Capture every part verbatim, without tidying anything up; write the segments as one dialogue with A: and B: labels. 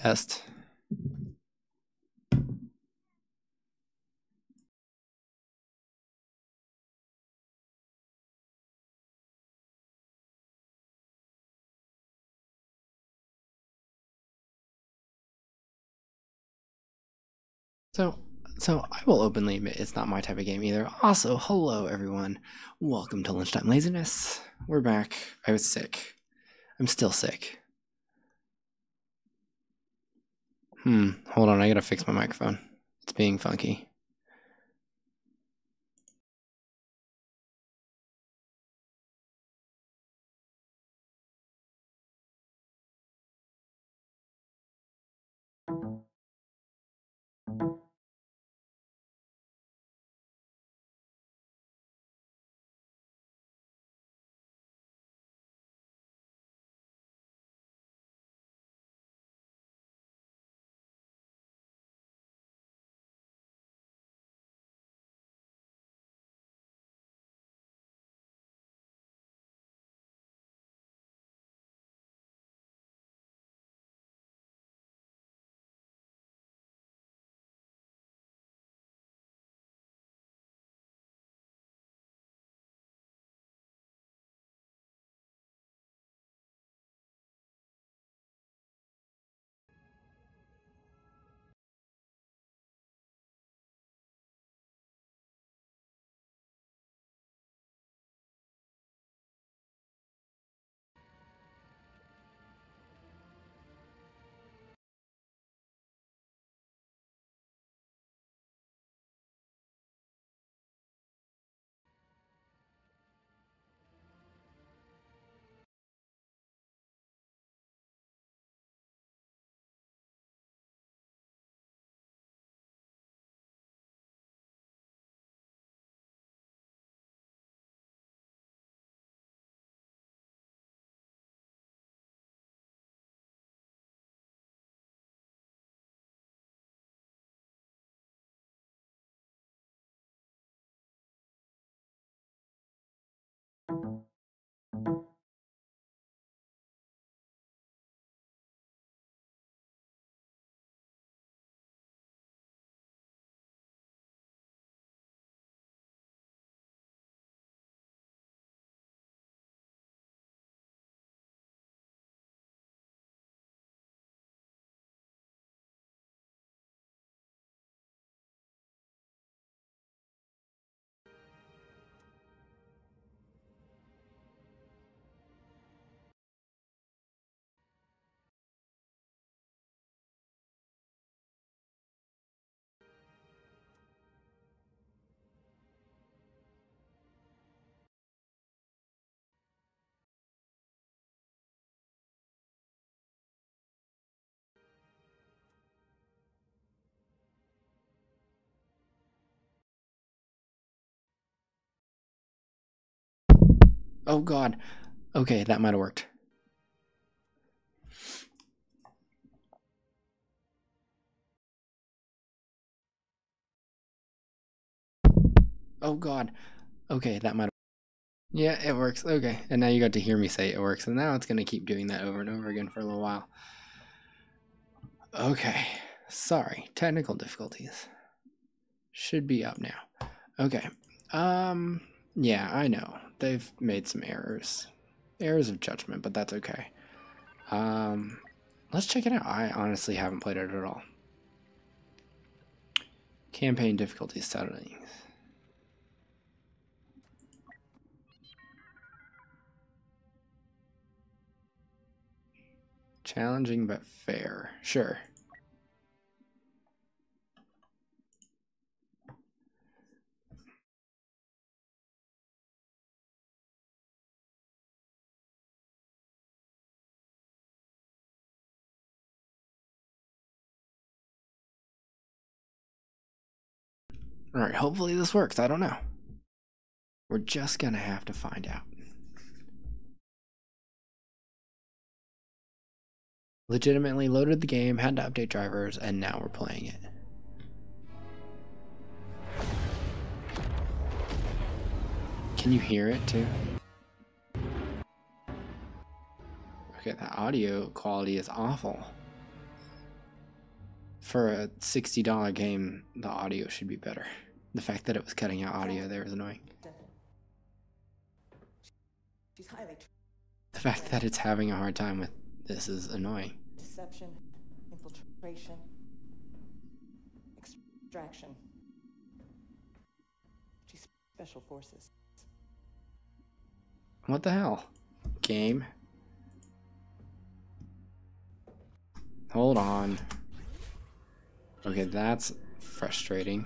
A: Test. So, so I will openly admit it's not my type of game either. Also, hello everyone. Welcome to Lunchtime Laziness. We're back. I was sick. I'm still sick. Hmm, hold on, I gotta fix my microphone. It's being funky. Oh god. Okay, that might have worked. Oh god. Okay, that might have. Yeah, it works. Okay, and now you got to hear me say it works, and now it's gonna keep doing that over and over again for a little while. Okay, sorry, technical difficulties. Should be up now. Okay. Um, yeah, I know. They've made some errors. Errors of judgment, but that's okay. Um, let's check it out. I honestly haven't played it at all. Campaign difficulty settings. Challenging but fair. Sure. Alright, hopefully this works. I don't know. We're just gonna have to find out. Legitimately loaded the game, had to update drivers, and now we're playing it. Can you hear it too? Okay, that audio quality is awful. for a sixty dollar game, the audio should be better. The fact that it was cutting out audio there was annoying.
B: She's highly
A: The fact that it's having a hard time with this is annoying.
B: deception, infiltration, extraction. She's special forces.
A: What the hell? Game? Hold on. Okay, that's frustrating.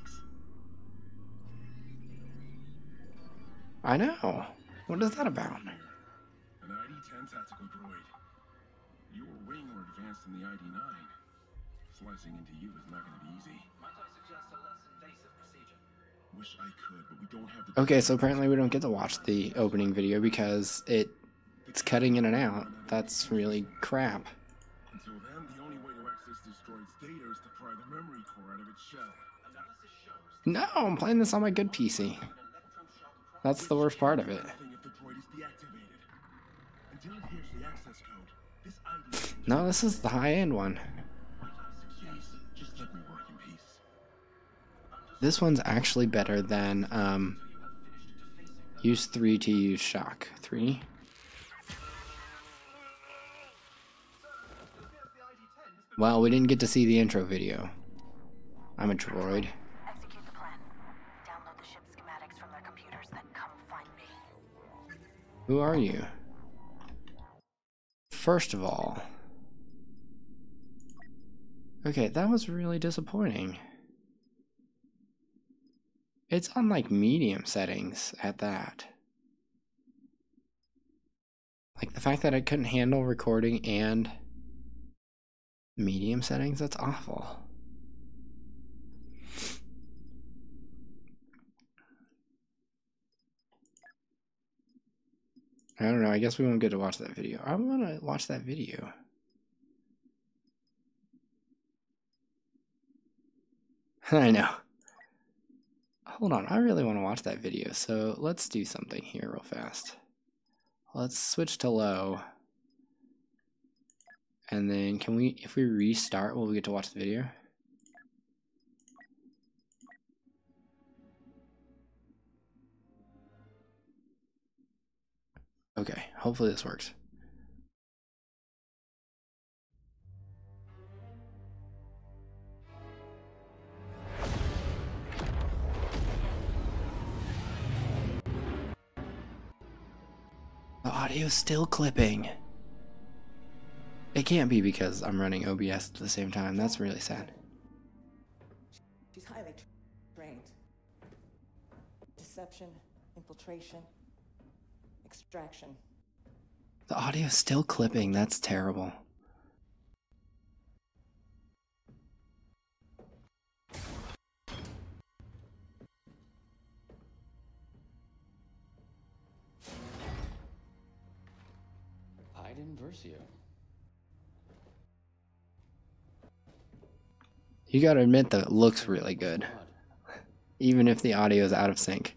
A: I know. What is that about?
C: An I D ten tactical droid. You were way more advanced than the I D nine. Slicing into you is not going to be easy.
D: Might I suggest a less invasive procedure?
C: Wish I could, but we don't have the...
A: Okay, so apparently we don't get to watch the opening video because it it's cutting in and out. That's really crap.
C: Until then, the only way to access this droid's data is to pry the memory core out of its shell.
D: Analysis shows
A: No, I'm playing this on my good P C. That's the worst part of it.
C: Nothing if the droid is deactivated. Until it hears the access code, this I D...
A: No, this is the high-end one.
C: Please, just let me work in peace.
A: This one's actually better than um, use three to use shock. Three? Well, we didn't get to see the intro video. I'm a droid.
E: Execute the plan. Download the ship schematics from their computers, then come find me.
A: Who are you? First of all... Okay, that was really disappointing. It's on like medium settings at that. Like the fact that I couldn't handle recording and medium settings, that's awful. I don't know, I guess we won't get to watch that video. I want to watch that video. I know. Hold on, I really want to watch that video, so let's do something here real fast. Let's switch to low. And then can we, if we restart, will we get to watch the video? Okay, hopefully this works. The audio's still clipping. It can't be because I'm running O B S at the same time. That's really sad.
B: She's highly trained. Deception, infiltration, extraction.
A: The audio's still clipping. That's terrible.
D: Iden Versio.
A: You gotta admit that it looks really good, even if the audio is out of sync.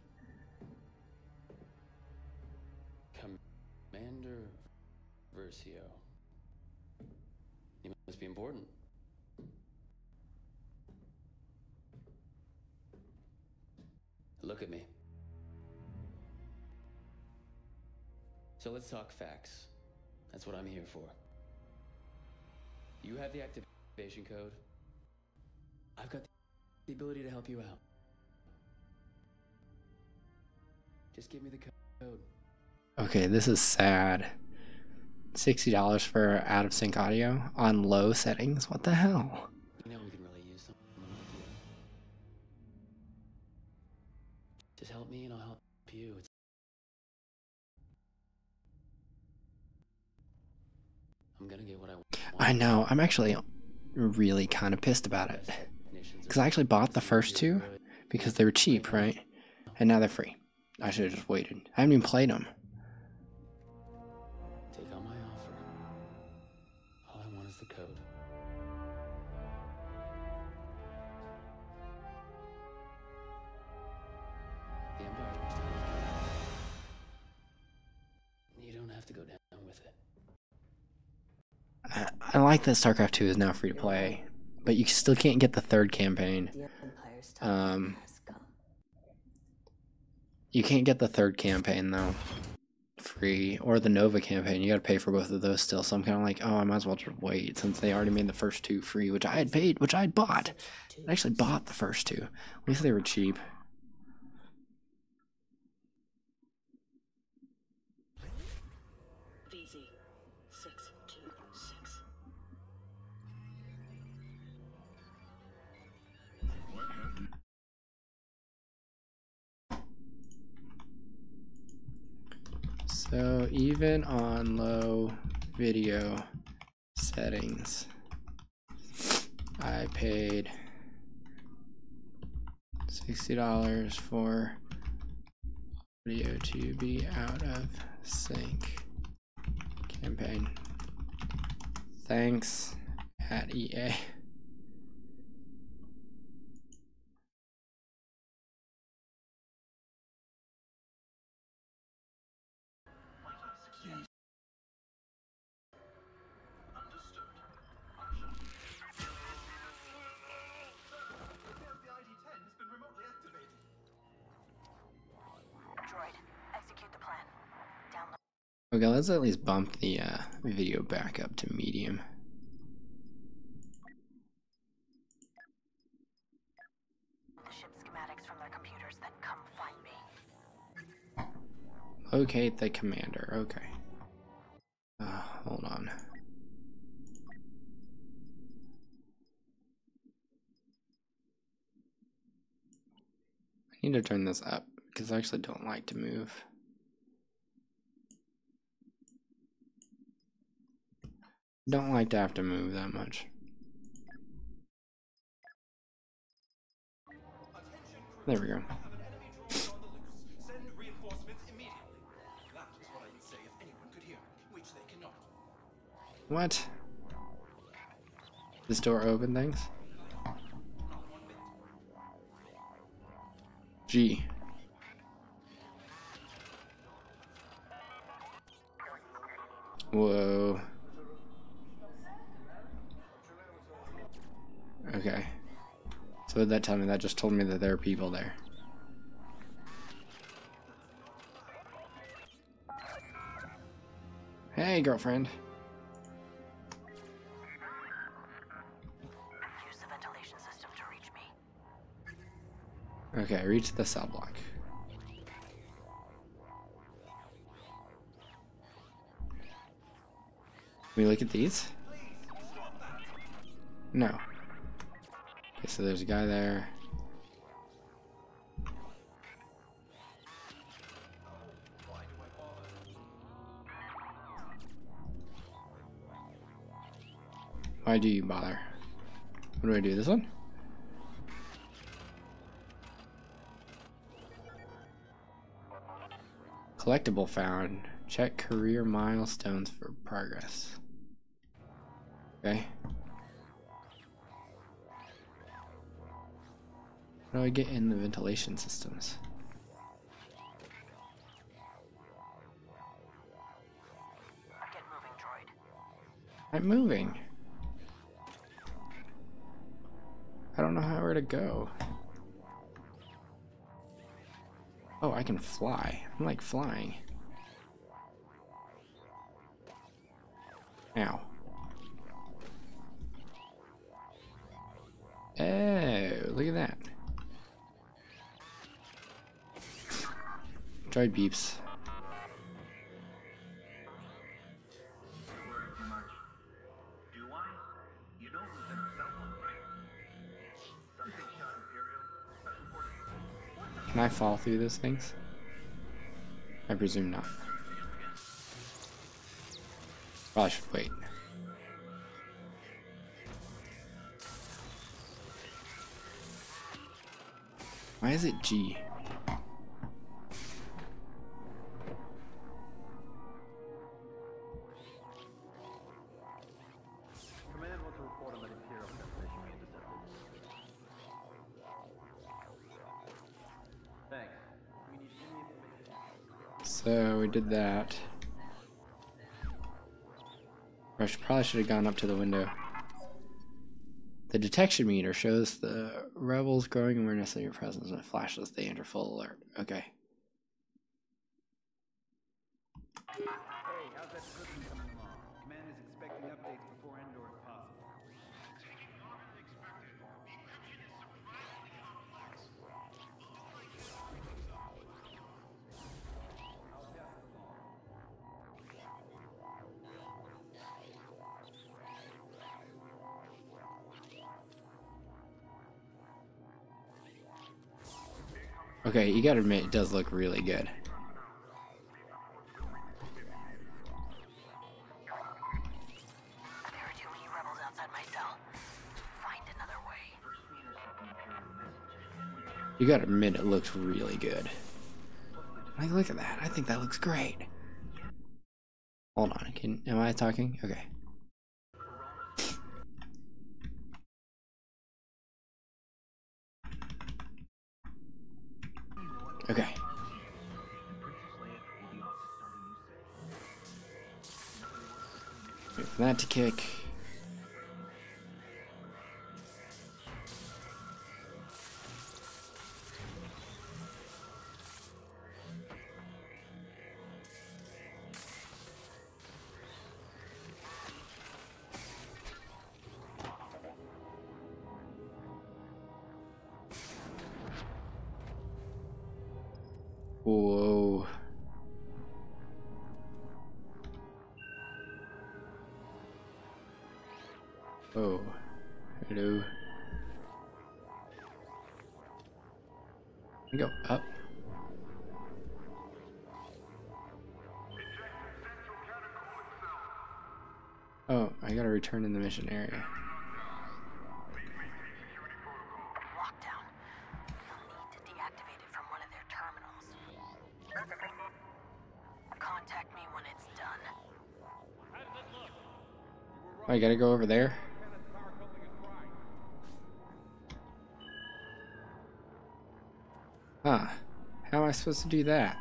D: Commander Versio. You must be important. Look at me. So let's talk facts. That's what I'm here for. You have the activation code. I've got the ability to help you out. Just give me the code.
A: Okay, this is sad. sixty dollars for out of sync audio on low settings? What the hell?
D: You know we can really use someone like you. Just help me and I'll help you. It's I'm gonna get what I want.
A: I know, I'm actually really kind of pissed about it. Because I actually bought the first two because they were cheap, right? And now they're free. I should have just waited. I haven't even played them.
D: Take on my offer. All I want is the code. The Empire was telling you. You don't have to go down with it.
A: I, I like that StarCraft two is now free to play, but you still can't get the third campaign.
F: The Empire's top
A: Um,
F: has come.
A: You can't get the third campaign though, free, or the Nova campaign. You got to pay for both of those still. So I'm kind of like, oh, I might as well just wait since they already made the first two free, which I had paid, which I had bought. I actually bought the first two. At least they were cheap.
E: V Z six two six.
C: What has
A: So even on low video settings, I paid sixty dollars for audio to be out of sync campaign. Thanks at E A.
E: Droid, execute the plan. Download
A: Okay, let's at least bump the uh, video back up to medium.
E: the ship schematics from their computers, then come find me.
A: Locate the commander. Okay. Uh, hold on. I need to turn this up because I actually don't like to move. Don't like to have to move that much. There we go.
G: Send reinforcements immediately. That is what I would say if anyone could hear, which they cannot.
A: What? This door open things? G. Whoa. Okay. So what did that tell me? That just told me that there are people there. Hey, girlfriend.
E: Use the ventilation system to reach me.
A: Okay, reach the cell block. Can we look at these? No. Okay, so there's a guy there. Why do you bother? What do I do? This one? Collectible found. Check career milestones for progress. Okay. How do I get in the ventilation systems?
E: Get moving, droid.
A: I'm moving. I don't know how where to go. Oh, I can fly. I'm like flying. Ow. Oh, look at that. Droid beeps.
H: Do I? You know Lieutenant Selma, right? Something shot Imperial. Special forces.
A: Can I fall through those things? I presume not. Probably should wait. Why is it G?
H: Command wants to report on that Imperial transmission we intercepted. Thanks. We need any information.
A: So we did that. I should, probably should have gone up to the window. The detection meter shows the rebels' growing awareness of your presence when it flashes. They enter full alert. Okay.
H: Hey, how's that cooking coming along? Command is expecting updates before Endor if possible.
A: Okay, you gotta admit, it does look really good.
E: There are too many rebels outside my cell. Find another way.
A: You gotta admit, it looks really good. Like, look at that. I think that looks great. Hold on. Can am I talking? Okay. Okay. Wait for that to kick. Whoa. Oh. Hello. Go up. Oh, I gotta return in the mission area.
E: Lockdown. You'll need to deactivate it from one of their terminals. Contact me when it's done.
A: Oh, I gotta go over there? Huh. How am I supposed to do that?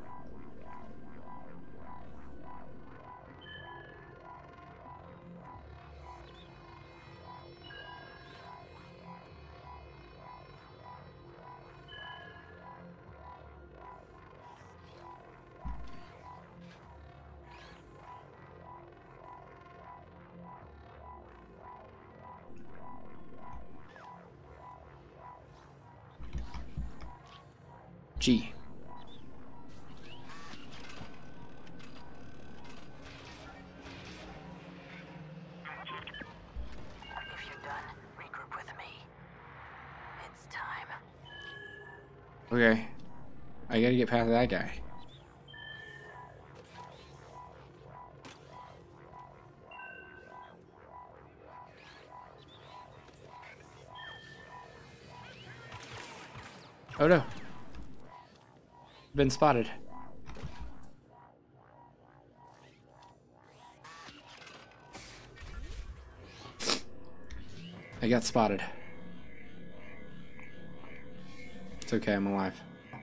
A: G.
E: If you're done, regroup with me. It's time.
A: Okay. I gotta get past that guy. Oh no. Been spotted. I got spotted. It's okay, I'm alive.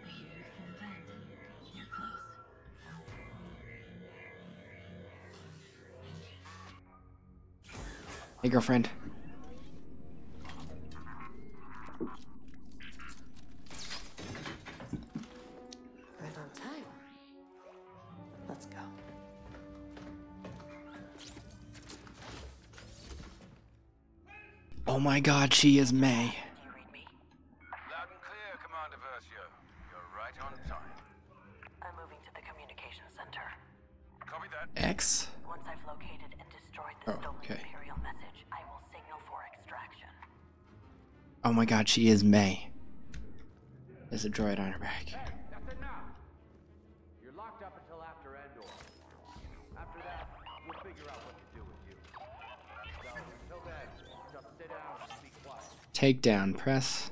A: Hey, girlfriend.
B: Right on time. Let's go.
A: Oh my god, she is May.
E: Do you read me?
G: Loud and clear, Commander Versio. You're right on time.
E: I'm moving to the communications center.
G: Copy that.
A: X?
E: Once I've located and destroyed the
A: Oh,
E: stolen
A: okay.
E: Imperial message, I will signal for extraction.
A: Oh my god, she is May. There's a droid on her back.
H: Hey, that's enough! You're locked up until after Endor. After that, we'll figure out what to do with you. So, until then, just sit down and be quiet.
A: Takedown, press.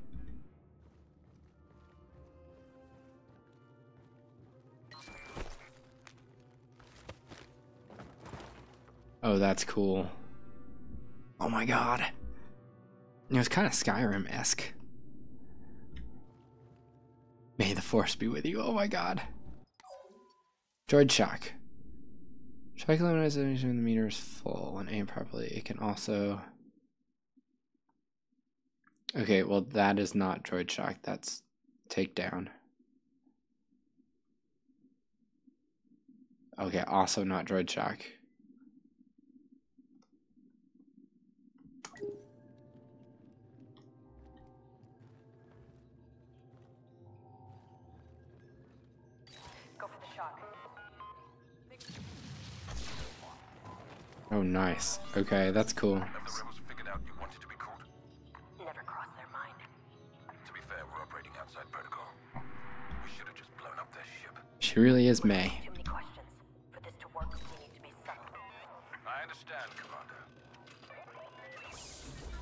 A: Oh, that's cool. Oh my god. It was kind of Skyrim-esque. May the force be with you. Oh my god. Droid shock. Shock elimination when the meter is full and aimed properly. It can also Okay, well that is not droid shock. That's takedown. Okay, also not droid shock.
E: Go for the shock.
A: Oh, nice. Okay, that's cool.
C: Have the rebels figured out you wanted to be caught?
E: Never crossed their mind.
C: To be fair, we're operating outside protocol. We should have just blown up their ship.
A: She really is May.
E: Too many questions. For this to work, we need to be subtle.
C: I understand, Commander.
F: This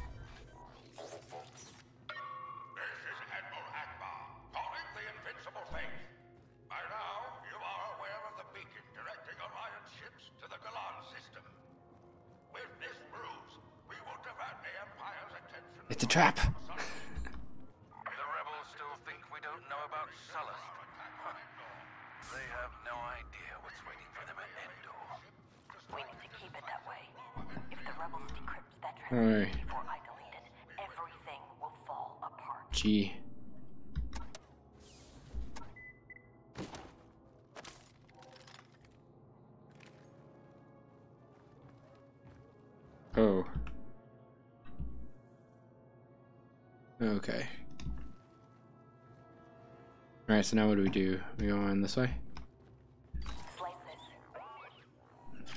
F: is Admiral Akbar, calling the Invincible Faith. By now, you are aware of the beacon directing Alliance ships to the Galan system. With this ruse, we will divert the Empire's attention.
A: It's a trap.
C: The rebels still think we don't know about Sullust. They have no idea what's waiting for them at Endor.
E: We need to keep it that way. If the rebels decrypt that
A: Alright.
E: transmission before I delete it, everything will fall apart.
A: G. Oh. Okay. Alright, so now what do we do? We go on this way?
E: Slice this.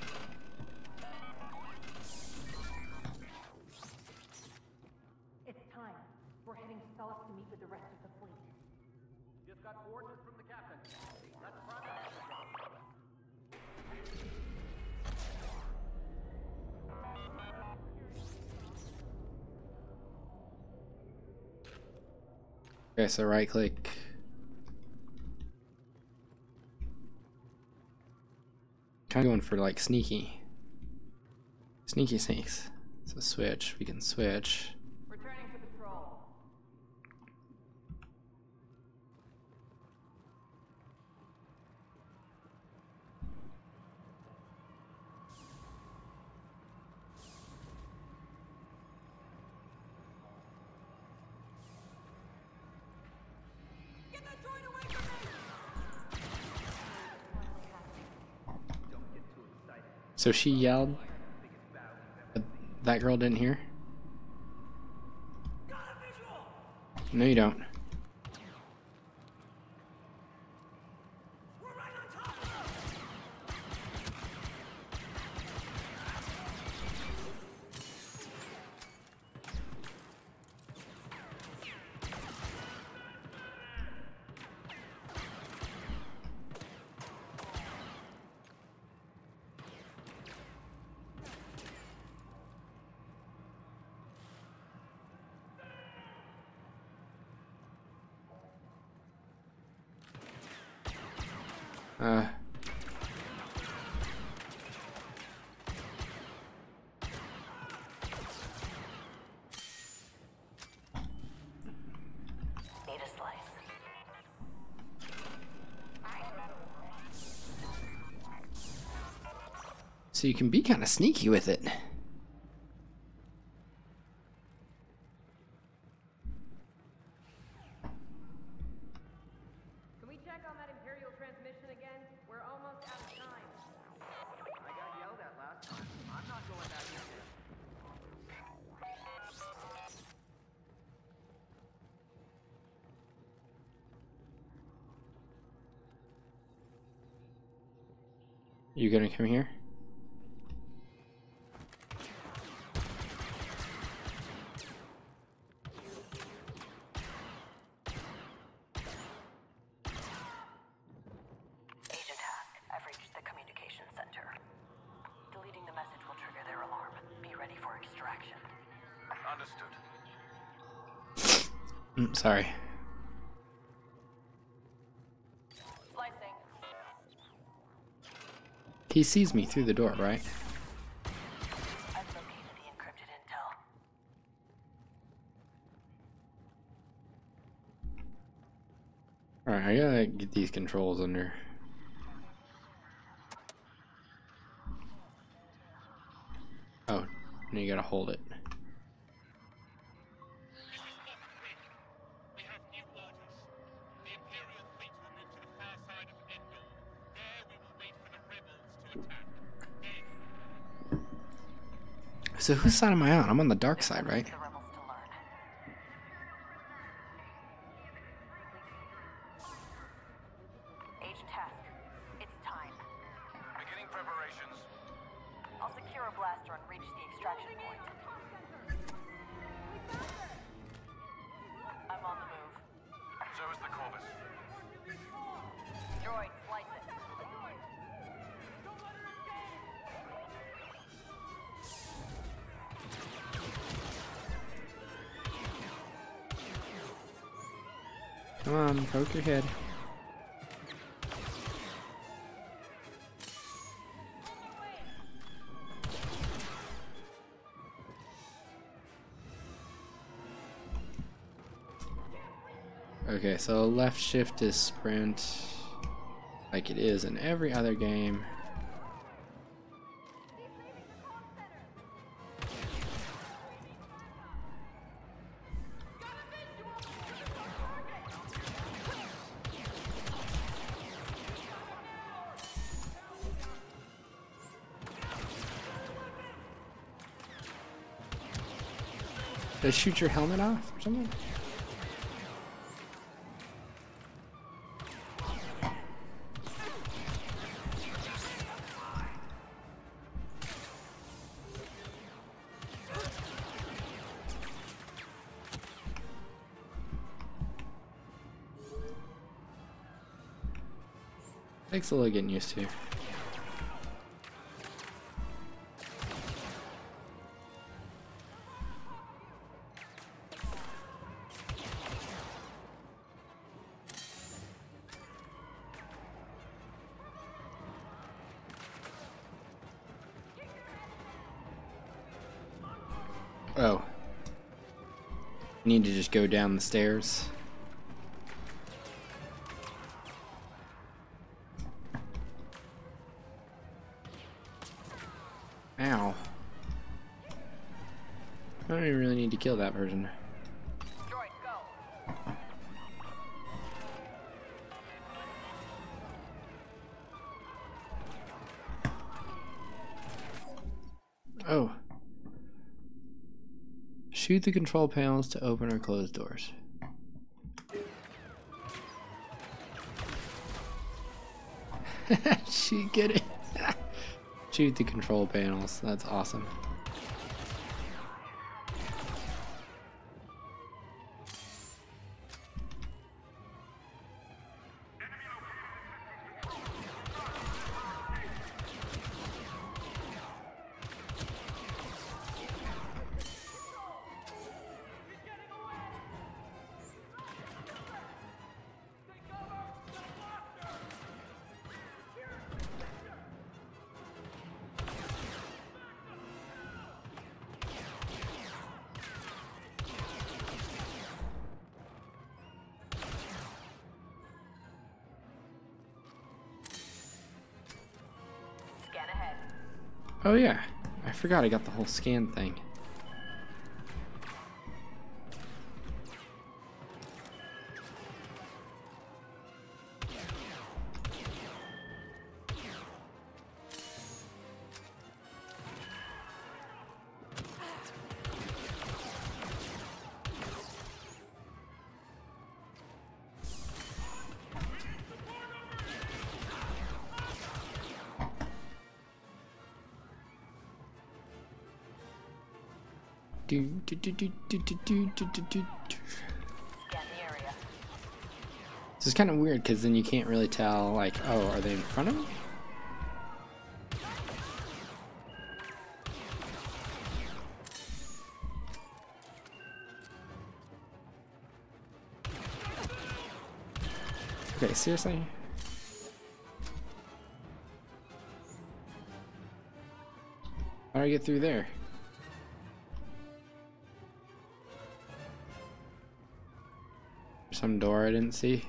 B: It's time. We're heading south to meet with the rest of the fleet.
H: Just got coordinates from the captain. Let's prep.
A: Okay, so right click. Kind of going for like sneaky. Sneaky sneaks. So switch, we can switch.
B: Returning to patrol. Get that droid away from me!
A: So she yelled. But that girl didn't hear? No, you don't. Uh.
E: Need a slice.
A: So you can be kind of sneaky with it.
B: Can we check on that Imperial transmission again? We're almost out of time.
H: I got yelled at last time. I'm not going back in there.
A: You gonna come here?
E: Agent Hask, I've reached the communication center. Deleting the message will trigger their alarm. Be ready for extraction.
C: Understood.
A: Mm, sorry.
E: Slicing.
A: He sees me through the door, right?
E: I've located the encrypted intel.
A: Alright, I gotta get these controls under. Oh, now you gotta hold it. So whose side am I on? I'm on the dark side, right?
E: The rebels to learn. Agent Task, it's time.
F: Beginning preparations.
E: I'll secure a blaster and reach the extraction point. I'm on the move.
F: So is the Corvus.
E: Droid, slice it.
A: Come on, poke your head. Okay, so left shift is sprint, like it is in every other game. Did I shoot your helmet off or something? Takes a little getting used to. Oh. Need to just go down the stairs. Ow. I don't even really need to kill that person.
E: Droid, go.
A: Oh. Shoot the control panels to open or close doors. She get it. Shoot the control panels. That's awesome.
E: Scan ahead.
A: Oh yeah, I forgot I got the whole scan thing. Do, do, do, do, do, do, do, do, do, do.
E: Scan the area.
A: This is kind of weird because then you can't really tell, like, oh, are they in front of me? Okay, seriously? How do I get through there? Some door I didn't see.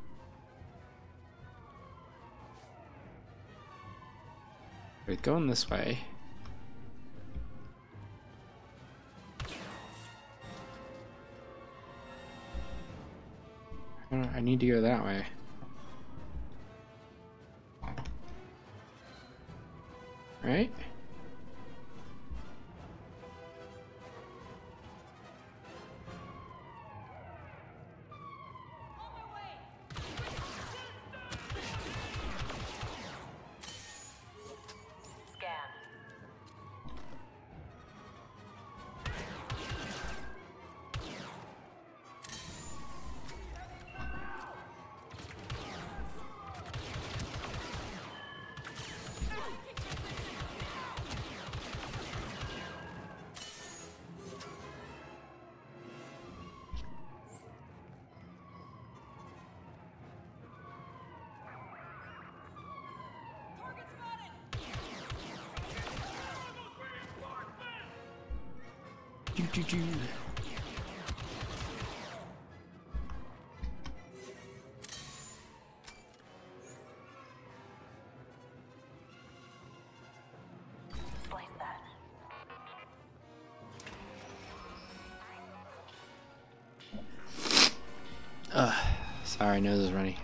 A: Wait, going this way. I, don't, I need to go that way. Right? choo choo.
E: Slice that.
A: Ugh, sorry, nose is runny.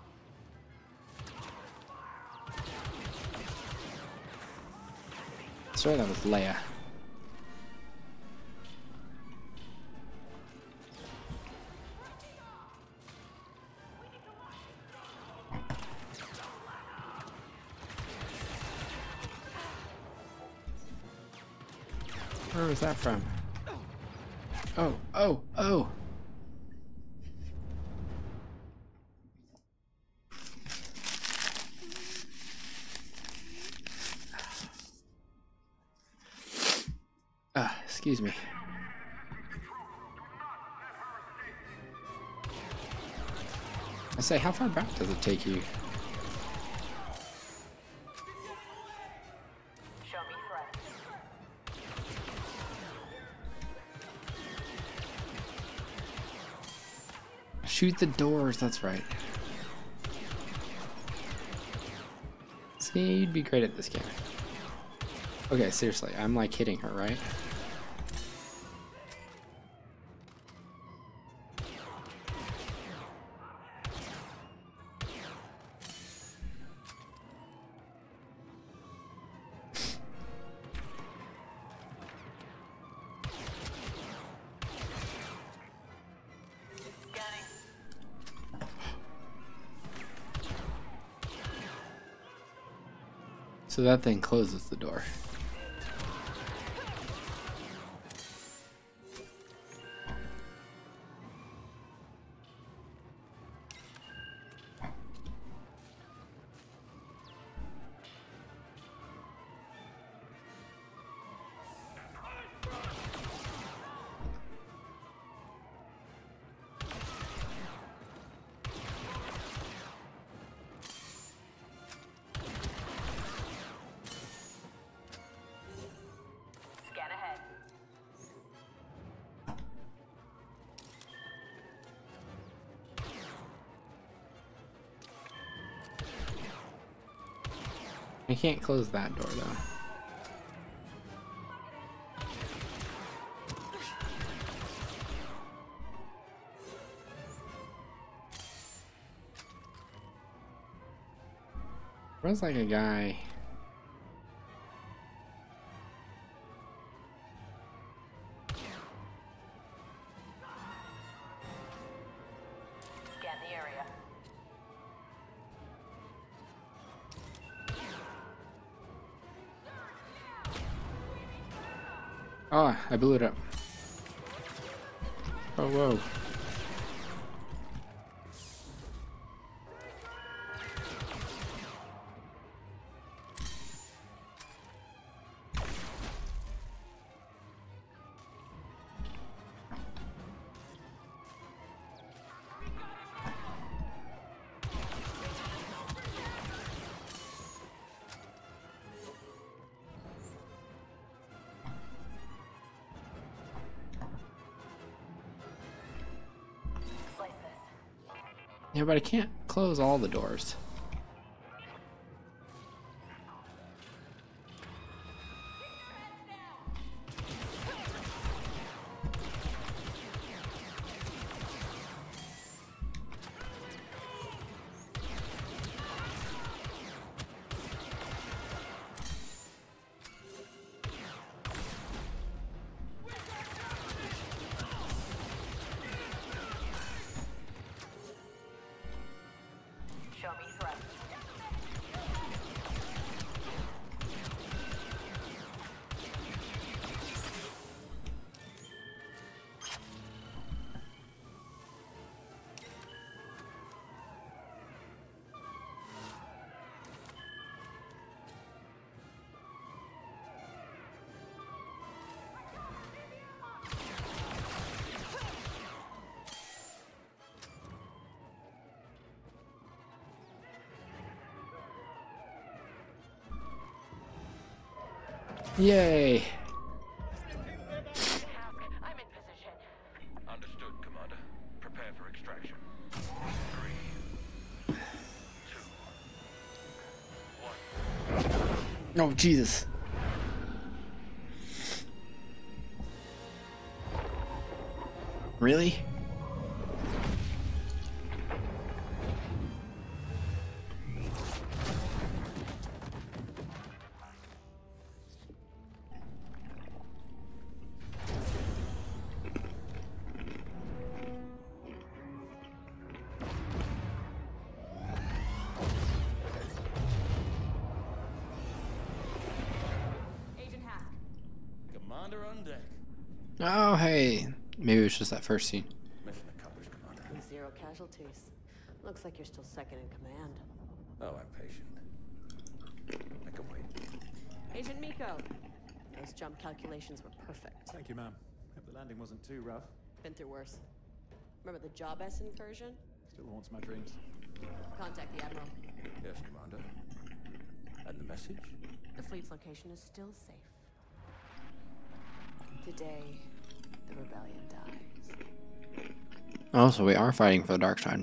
A: Sorry, that was Leia. Where was that from? Oh, oh, oh! Ah, excuse me. I say, how far back does it take you?
E: Show me threat.
A: Shoot the doors, that's right. See, you'd be great at this game. Okay, seriously, I'm like hitting her, right? So that thing closes the door.
E: Scan ahead.
A: I can't close that door though. Runs like a guy.
E: Scan the area.
A: Oh, I blew it up. Oh, whoa.
E: Slice this.
A: Yeah, but I can't close all the doors.
E: Show me threat.
A: Yay!
E: I
F: Commander. Prepare for extraction. Three, two, one.
A: Oh, Jesus. Really?
B: Agent Hask.
D: Commander on deck.
A: Oh, hey. Maybe it was just that first scene.
D: Mission accomplished, Commander.
E: Zero casualties. Looks like you're still second in command.
D: Oh, I'm patient. I can wait.
E: Agent Miko. Those jump calculations were perfect.
I: Thank you, ma'am. Hope the landing wasn't too rough.
E: Been through worse. Remember the Job S incursion?
I: Still haunts my dreams.
E: Contact the Admiral.
D: Yes, Commander. And the message?
E: The fleet's location is still safe. Today, the rebellion dies.
A: Oh, so we are fighting for the dark side.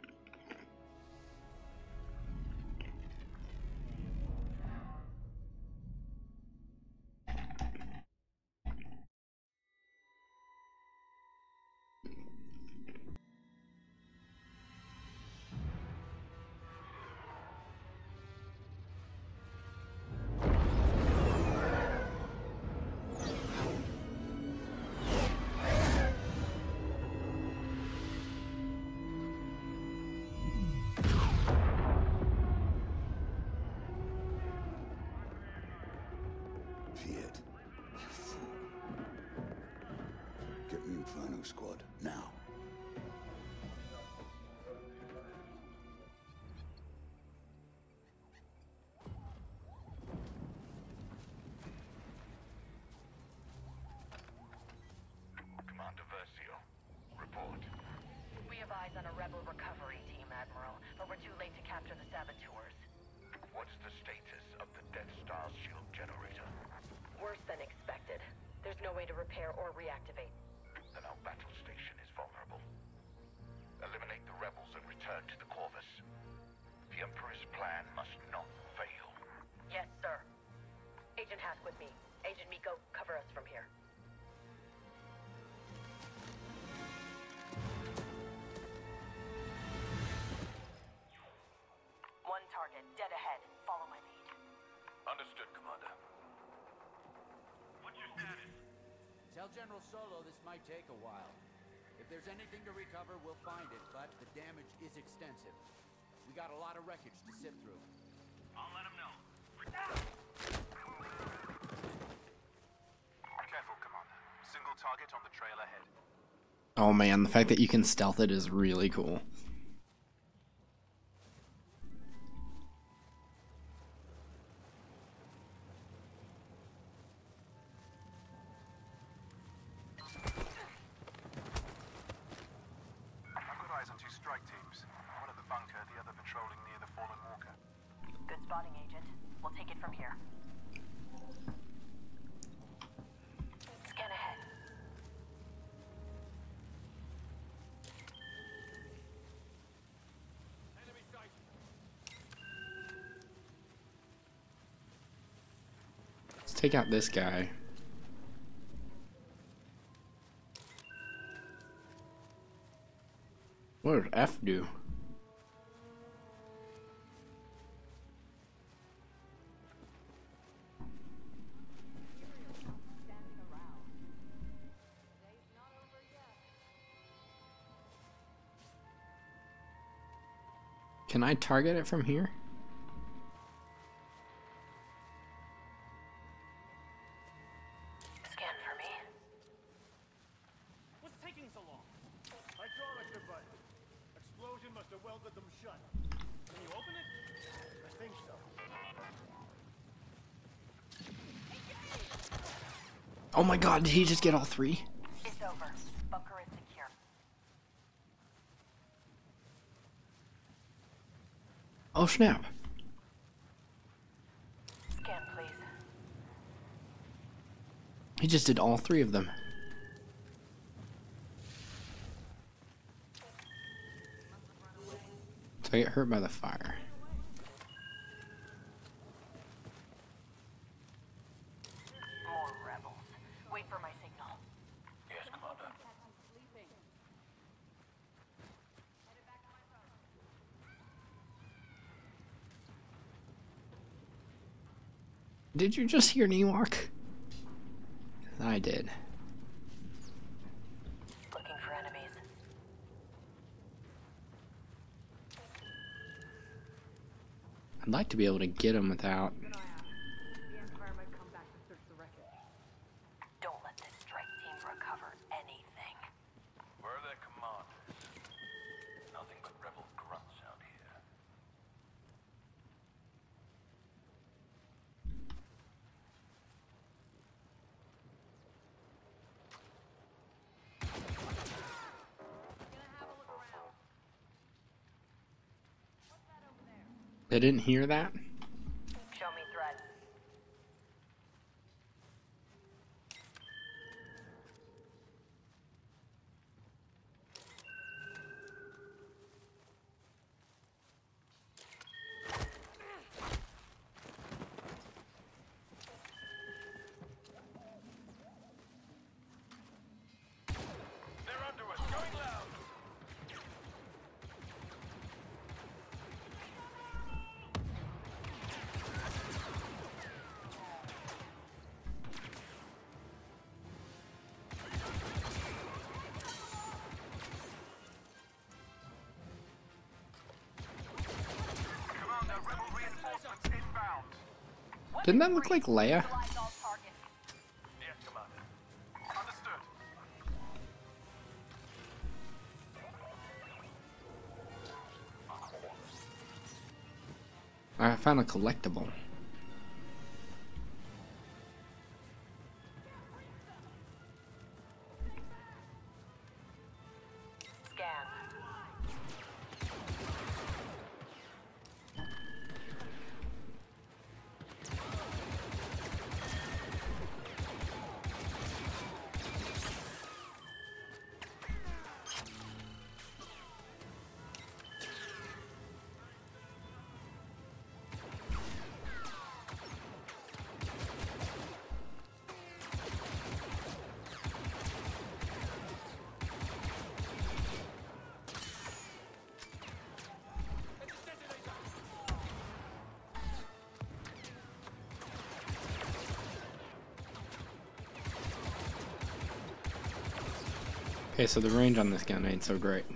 F: Piet. You fool. Get me Inferno Squad, now. Commander Versio, report.
E: We have eyes on a rebel recovery team, Admiral, but we're too late to capture the saboteurs.
F: What's the status of the Death Star's shield generator?
E: Worse than expected. There's no way to repair or reactivate.
F: Then our battle station is vulnerable. Eliminate the rebels and return to the Corvus. The Emperor's plan must not fail.
E: Yes, sir. Agent Hask with me. Agent Miko, cover us from here. One target, dead ahead. Follow my lead.
F: Understood, Commander.
H: What's your status?
J: Tell General Solo this might take a while. If there's anything to recover, we'll find it, but the damage is extensive. We got a lot of wreckage to sift through.
H: I'll let him know.
G: Careful, Commander. Single target on the trail ahead.
A: Oh man, the fact that you can stealth it is really cool.
G: I've got eyes on two strike teams. One at the bunker, the other patrolling near the fallen walker.
E: Good spotting, Agent. We'll take it from here. Scan ahead.
H: Enemy sight.
A: Let's take out this guy. What did F do? Can I target it from here?
E: Scan for me.
H: What's taking so long? Hydraulic device. Explosion must have welded them shut. Can you open it? I think so.
A: Oh my god, did he just get all three?
E: It's over. Bunker is secure.
A: Oh snap.
E: Scan, please.
A: He just did all three of them. I get hurt by the fire.
E: More rebels. Wait for my signal.
F: Yes, Commander.
A: Did you just hear Newmark? I did.
E: Looking for enemies.
A: I'd like to be able to get them without.
B: The Empire might come back to search the wreckage.
E: Don't let this strike team recover anything.
F: Where are their commanders? Nothing but rebel grunts out here.
A: They didn't hear that?
E: Show me threats.
F: They're under us, going loud! Commander, rebel reinforcements inbound.
A: Didn't that look like Leia?
E: Neutralize all targets.
F: Yes, Commander. Understood.
A: I found a collectible.
E: Scan.
A: Okay, so the range on this gun ain't so great.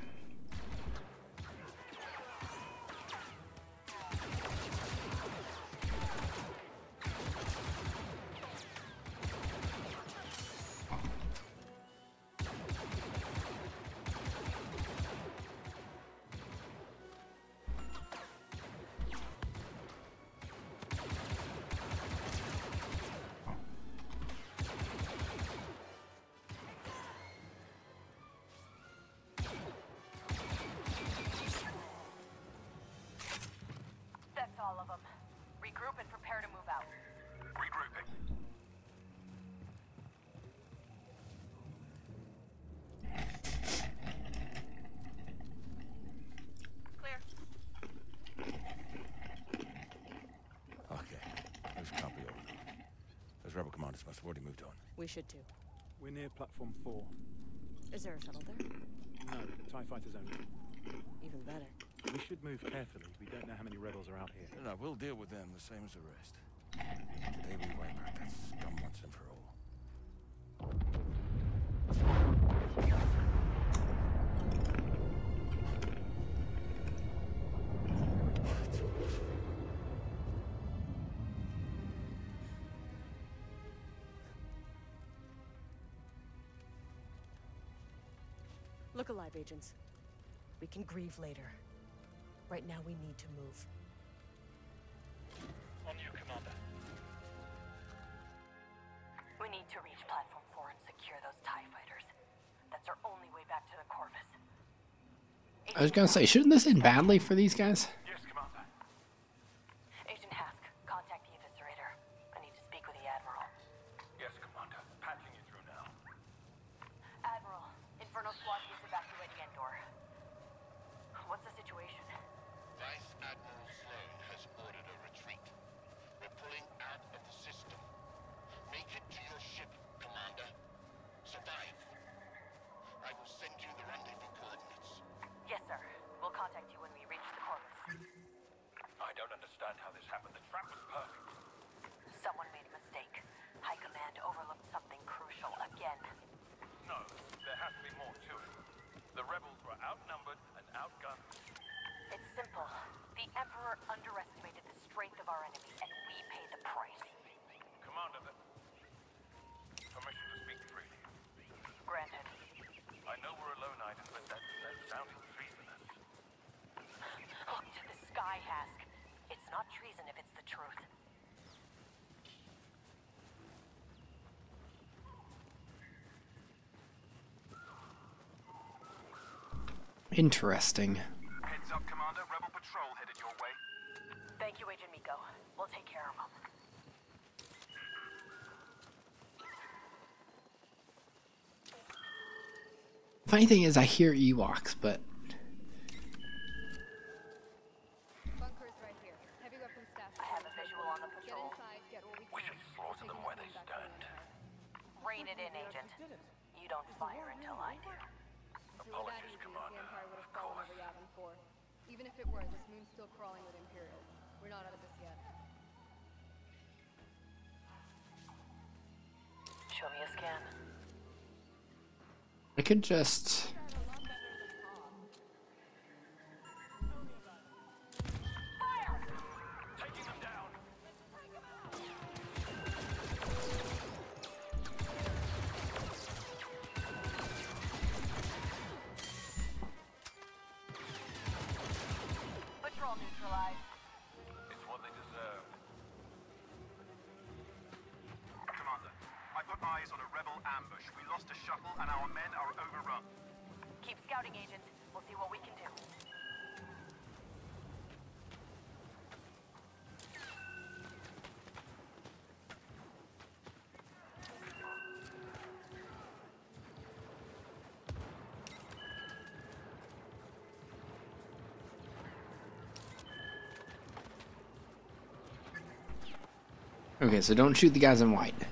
E: That's all of them. Regroup and prepare to move out.
F: Regrouping.
E: Clear.
F: Okay. Those can't be all of them. Those rebel commanders must have already moved on.
K: We should too.
I: We're near platform four.
K: Is there a shuttle there?
I: No, TIE fighters only.
K: Even better.
I: We should move carefully. We don't know how many rebels are out here.
F: No, no, we'll deal with them the same as the rest. Today we wipe out that scum once and for all.
K: Look alive, agents. We can grieve later. Right now, we need to move.
F: On you, Commander.
E: We need to reach Platform four and secure those TIE fighters. That's our only way back to the Corvus.
A: I was gonna say, shouldn't this end badly for these guys?
F: Yes, Commander.
E: Agent Hask, contact the Eviscerator. I need to speak with the Admiral.
F: Yes, Commander. Patching you through now.
E: Admiral, Inferno Squad is evacuating Endor. What's the situation?
F: Vice Admiral Sloan has ordered a retreat. We're pulling out of the system. Make it to your ship, Commander. Survive. I will send you the rendezvous coordinates.
E: Yes, sir. We'll contact you when we reach the Corvus.
F: I don't understand how this happened. The trap was perfect.
E: Someone made a mistake. High Command overlooked something crucial again.
F: No, there has to be more to it. The rebels were outnumbered and outgunned.
E: It's simple. The Emperor underestimated the strength of our enemy, and we paid the price.
F: Commander, the... permission to speak freely.
E: Granted.
F: I know we're a lone item, but that, that sounded treasonous.
E: Look to the sky, Hask. It's not treason if it's the truth.
A: Interesting.
G: Heads up, Commander. Rebel patrol headed your way.
E: Thank you, Agent Miko. We'll take care of them.
A: Funny thing is, I hear Ewoks, but
L: Bunker's right here. Heavy weapons staff.
E: I have a visual on the
L: Get
E: patrol.
L: inside, get what we can.
F: We should slaughter them where they stand.
E: Rein it in, Agent. You don't fire until I do.
F: Apologies, Commander.
L: The Empire would have fallen over Yavin four. Even if it were, this moon's still crawling with Imperials. We're not out of this yet.
E: Show me a scan.
A: I could just...
F: Taking them down.
E: Patrol neutralized.
F: It's what they deserve.
G: Commander, I put eyes on a rebel ambush. We lost a shuttle and our men are overrun.
E: Keep scouting, Agent. We'll see what we can do.
A: Okay, so don't shoot the guys in white.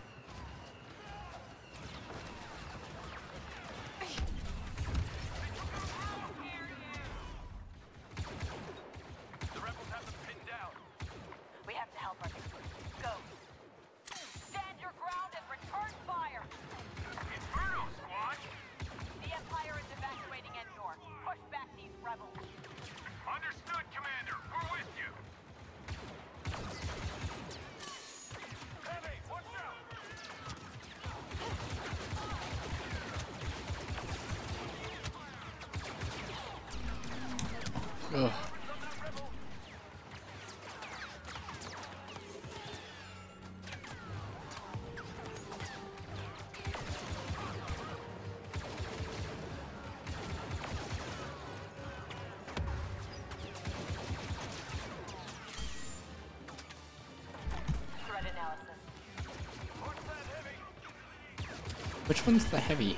F: The rebels have them pinned down.
E: We have to help our troops. Go. Stand your ground and return fire.
F: Inferno, squad!
E: The Empire is evacuating Endor. Push back these rebels.
F: Understood, Commander. We're with you. Heavy, watch out!
A: Ugh.
E: Threat analysis.
F: Push that heavy!
A: Which one's the heavy?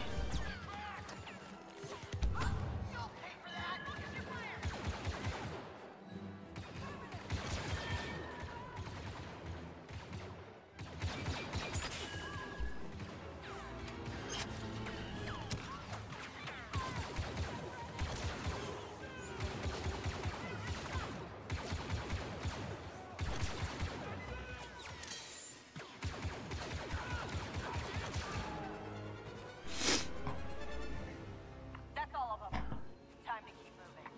E: That's all of them. Time to keep moving.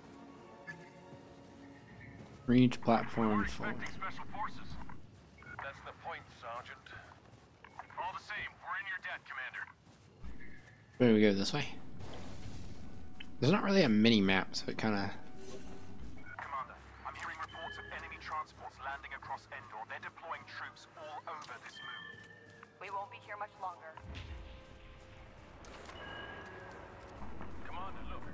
A: Reach platform full.
F: Expecting special forces. That's the point, Sergeant. All the same, we're in your debt, Commander.
A: Where do we go? This way? There's not really a mini map, so it kind of...
G: Commander, I'm hearing reports of enemy transports landing across Endor. They're deploying troops all over this moon.
E: We won't be here much longer.
F: Commander, look.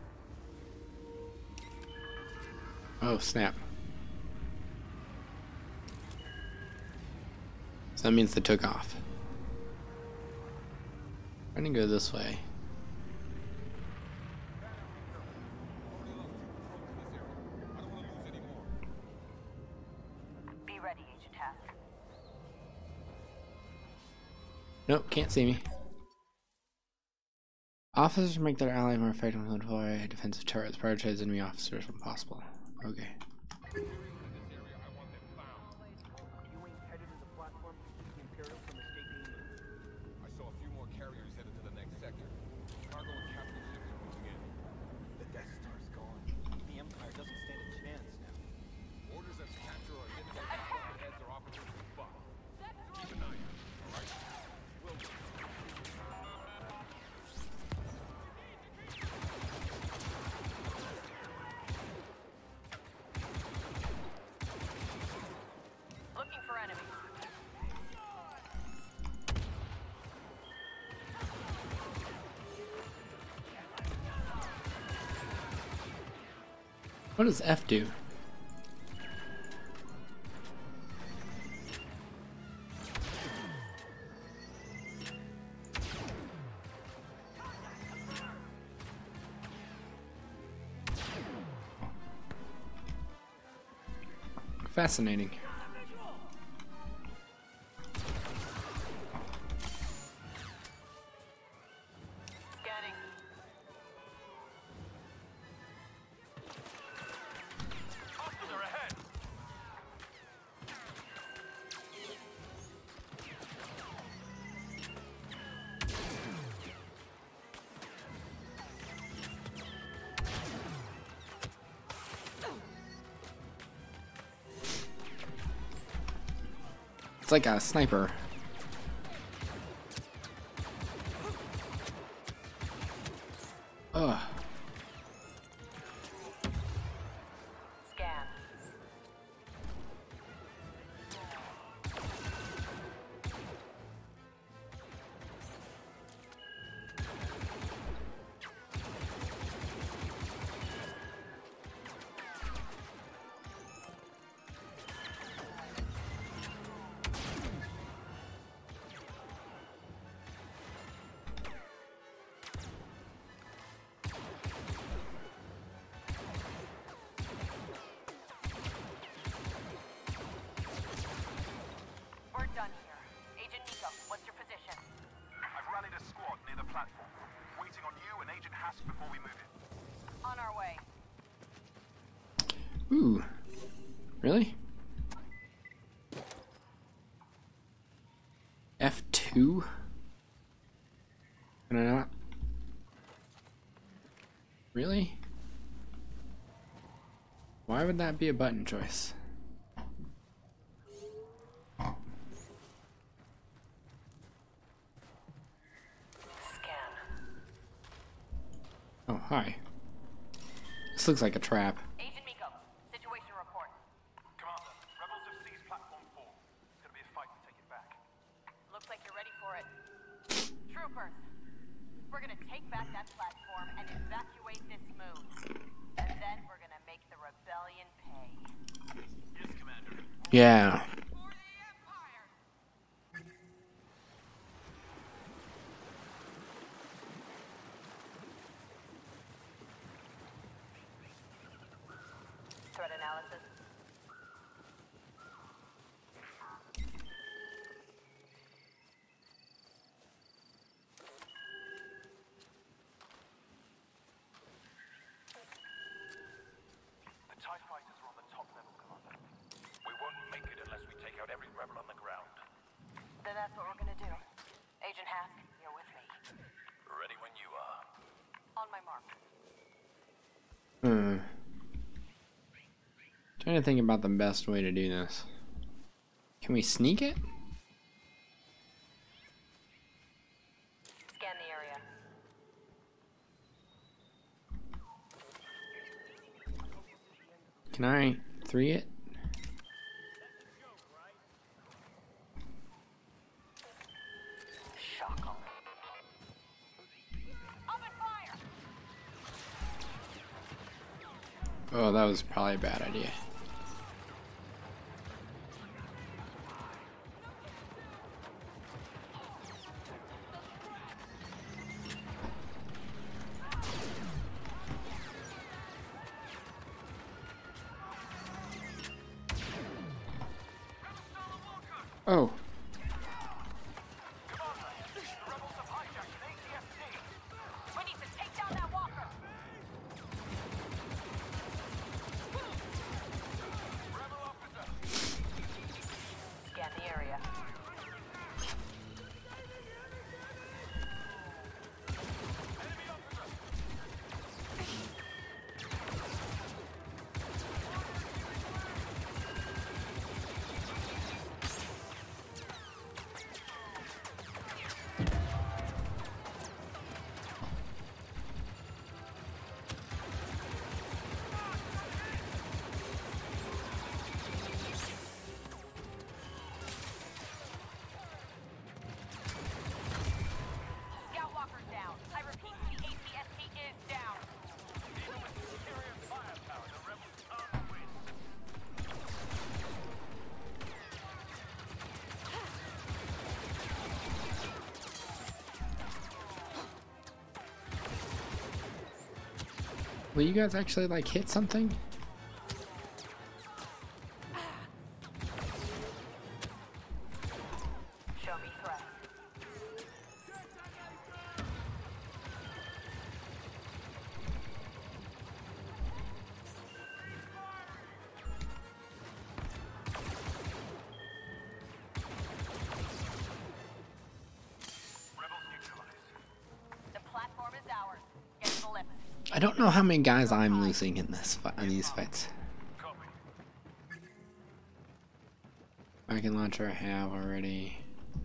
A: Oh, snap. So that means they took off. I'm gonna go this way.
E: ready, Agent Task.
A: Nope, can't see me. Officers make their ally more effective when deploy defensive turrets. Prioritize enemy officers when possible. Okay.
G: You ain't headed to the platform to keep the Imperial from escaping the moon.
C: I saw a few more carriers headed to the next sector. Cargo and capital ships are moving in.
M: The Death Star's gone. The Empire doesn't stand a chance now.
C: Orders that capture or eliminate these bucket heads or operatives is fucked. Keep an eye out, alright? Will do.
E: Looking for enemies.
A: What does F do? Fascinating.
E: Scanning.
G: Hostiles are ahead!
A: It's like a sniper. Ugh.
E: Scan. We're done here. Agent Nico, what's your position?
G: I've rallied a squad near the platform. Waiting on you and Agent Hask before we move in.
E: On our way.
A: Ooh. Really? F two? Can I not? Really? Why would that be a button choice?
E: Scan.
A: Oh, hi. This looks like a trap.
E: Agent Miko, situation report.
G: Commander, rebels have seized platform four. It's gonna be a fight to take it back.
E: Looks like you're ready for it. Troopers, we're gonna take back that platform and evacuate this moon. And then we're gonna make the rebellion pay.
G: Yes, Commander.
A: Yeah.
E: Threat analysis.
G: The TIE fighters are on the top level, Commander.
F: We won't make it unless we take out every rebel on the ground.
E: Then that's what we're gonna do. Agent Hask, you're with me.
F: Ready when you are.
E: On my mark.
A: Hmm. Trying to think about the best way to do this. Can we sneak it?
E: Scan the area.
A: Can I three it?
E: Shock 'em. Open fire!
A: Oh, that was probably a bad idea. Oh.
E: We need to take down that walker. Scan the area. Scout walker down. I repeat, the A P S T is down. Even with superior firepower, the rebels can't win.
A: Will you guys actually like hit something?
E: Show me threats. The platform is ours. Get to the lift.
A: I don't know how many guys I'm losing in this fi- in these fights. Rocket launcher I have already.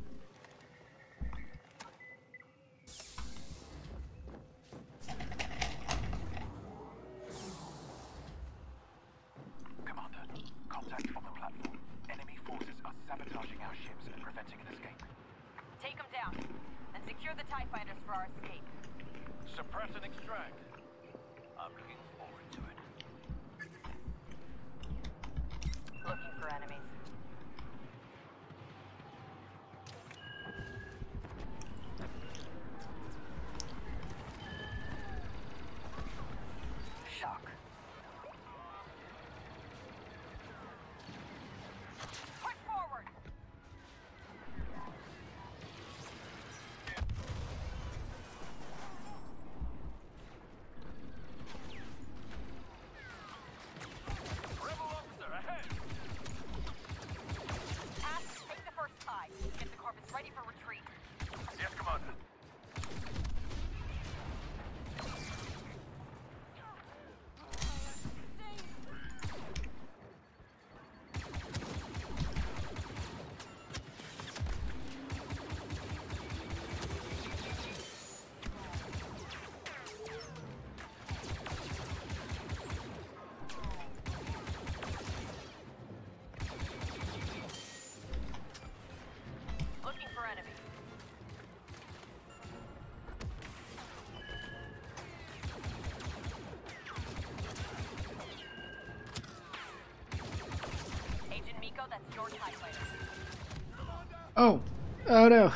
G: Commander, contact on the platform. Enemy forces are sabotaging our ships and preventing an escape.
E: Take them down and secure the TIE fighters for our escape.
H: Suppress and extract. I'm looking forward to it.
E: Looking for enemies. Shock. Push forward.
H: Rebel officer ahead!
E: Ash, take the first tie. Get the Corvus ready for retreat.
H: Yes, Commander.
E: Looking for enemies. Agent Miko, that's your TIE fighter.
A: Oh, oh no.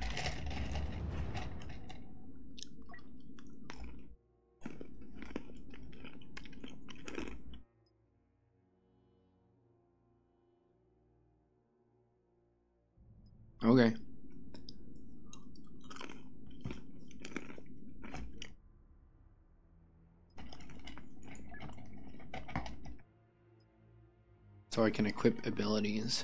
A: Okay. So I can equip abilities.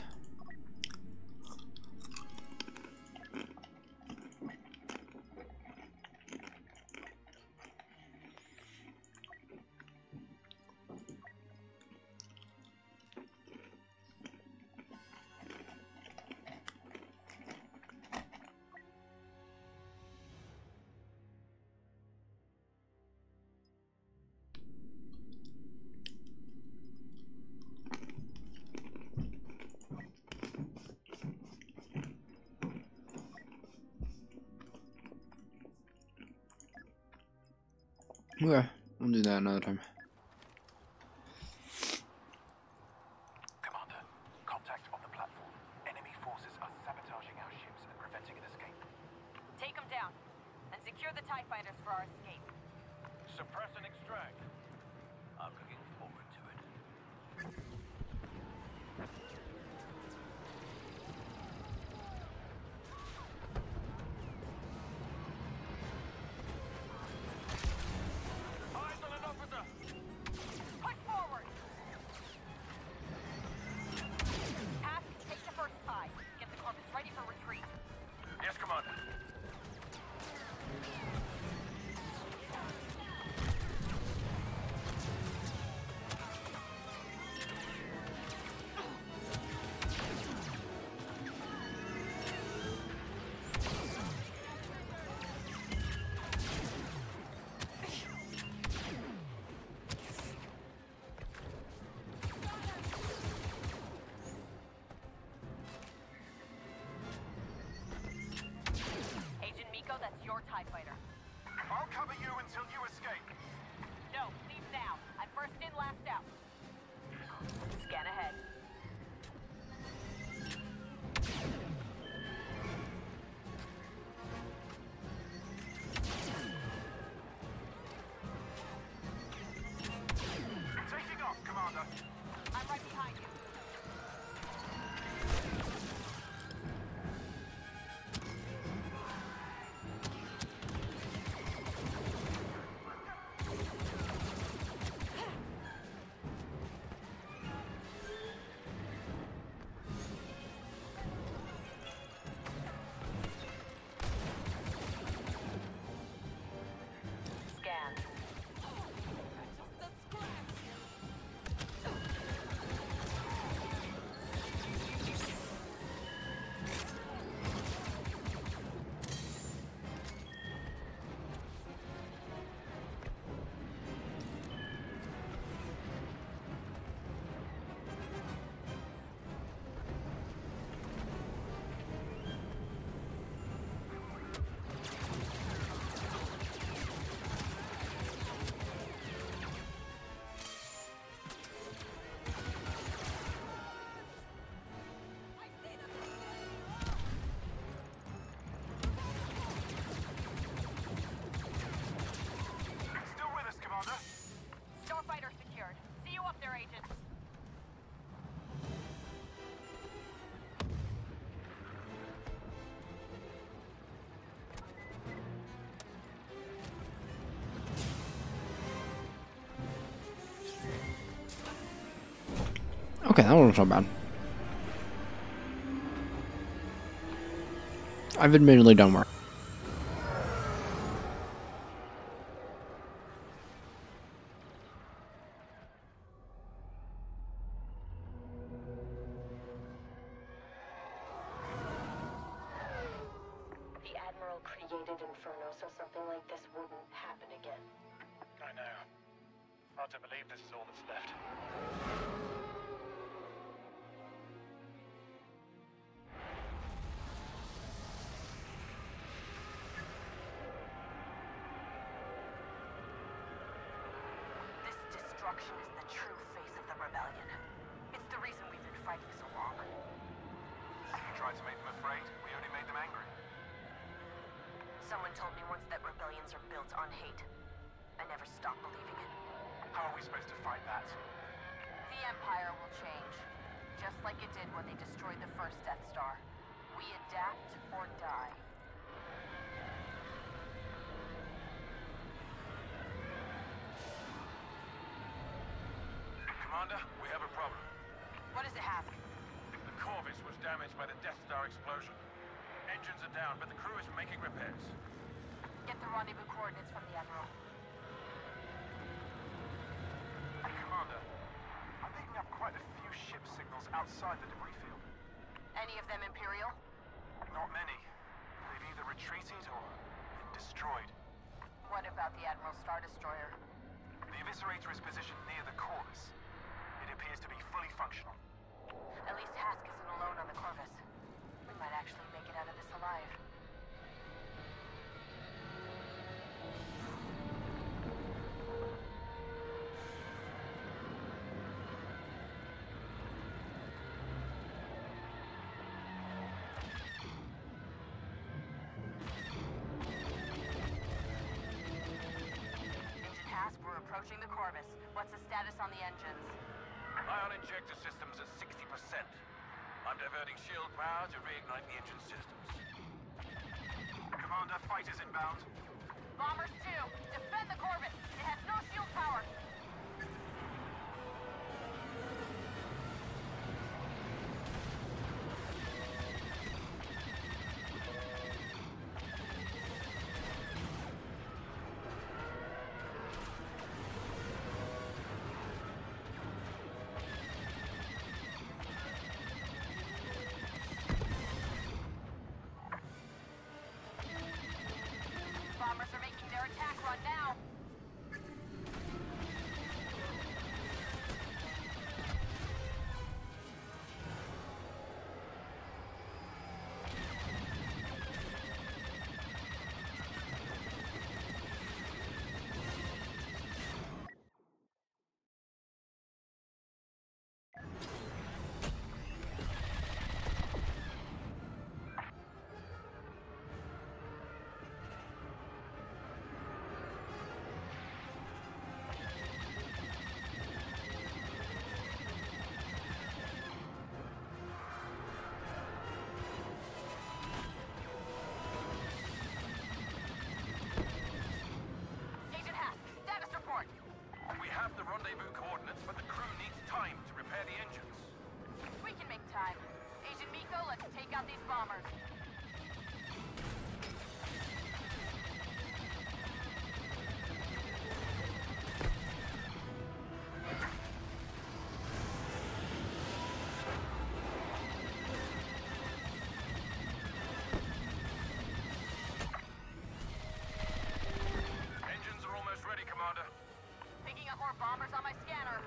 A: Okay, we'll do that another time.
G: Commander, contact on the platform. Enemy forces are sabotaging our ships and preventing an escape.
E: Take them down and secure the TIE fighters for our escape.
H: Suppress and extract. I'm looking forward to it.
A: Okay, that one was not bad. I've admittedly done work.
K: The Admiral created Inferno so something like this wouldn't happen again.
G: I know. Hard to believe this is all that's left.
E: This destruction is the true face of the rebellion. It's the reason we've been fighting so long.
G: You tried to make them afraid, we only made them angry.
E: Someone told me once that rebellions are built on hate. I never stopped believing it.
G: How are we supposed to fight that?
E: The Empire will change. Just like it did when they destroyed the first Death Star. We adapt or die.
F: Commander, we have a problem.
E: What is it, Hask?
F: The Corvus was damaged by the Death Star explosion. Engines are down, but the crew is making repairs.
E: Get the rendezvous coordinates from the Admiral.
G: Commander, I'm picking up quite a few ship signals outside the debris field.
E: Any of them Imperial?
G: Not many. They've either retreated or been destroyed.
E: What about the Admiral Star Destroyer?
G: The Eviscerator is positioned near the Corvus. It appears to be fully functional.
E: At least Hask isn't alone on the Corvus. We might actually make it out of this alive. Agent Hask, we're approaching the Corvus. What's the status on the engines?
F: Ion injector systems at sixty percent. I'm diverting shield power to reignite the engine systems.
G: Commander, fighters inbound.
E: Bombers two, defend the Corvus. It has no shield power. Bombers are making their attack run now. Agent Hask, status report.
F: We have the rendezvous coordinates, but the crew needs time to repair the engines.
E: We can make time. Agent Miko, let's take out these bombers.
F: Engines are almost ready, Commander.
E: Picking up more bombers on my scanner.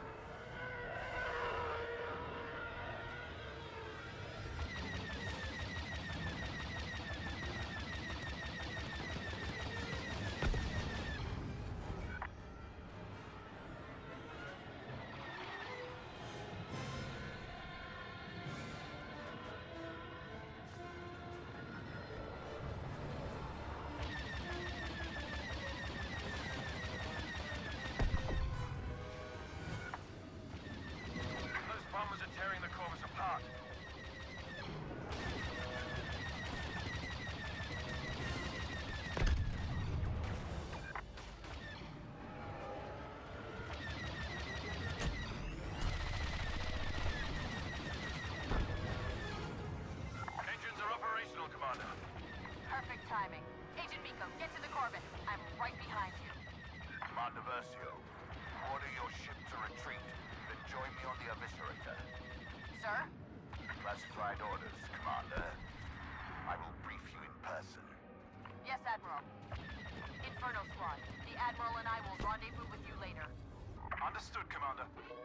F: Versio. Order your ship to retreat, then join me on the Eviscerator.
E: Sir?
F: Classified orders, Commander. I will brief you in person.
E: Yes, Admiral. Inferno Squad. The Admiral and I will rendezvous with you later.
G: Understood, Commander.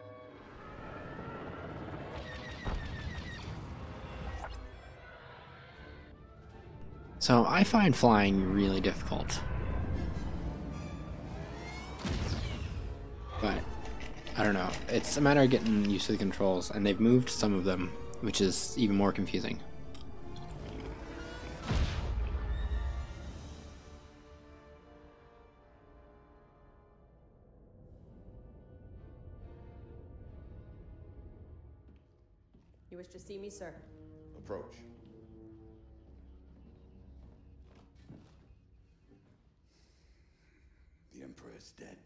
A: So I find flying really difficult. But I don't know. It's a matter of getting used to the controls, and they've moved some of them, which is even more confusing.
K: You wish to see me, sir?
F: Approach. The Emperor is dead.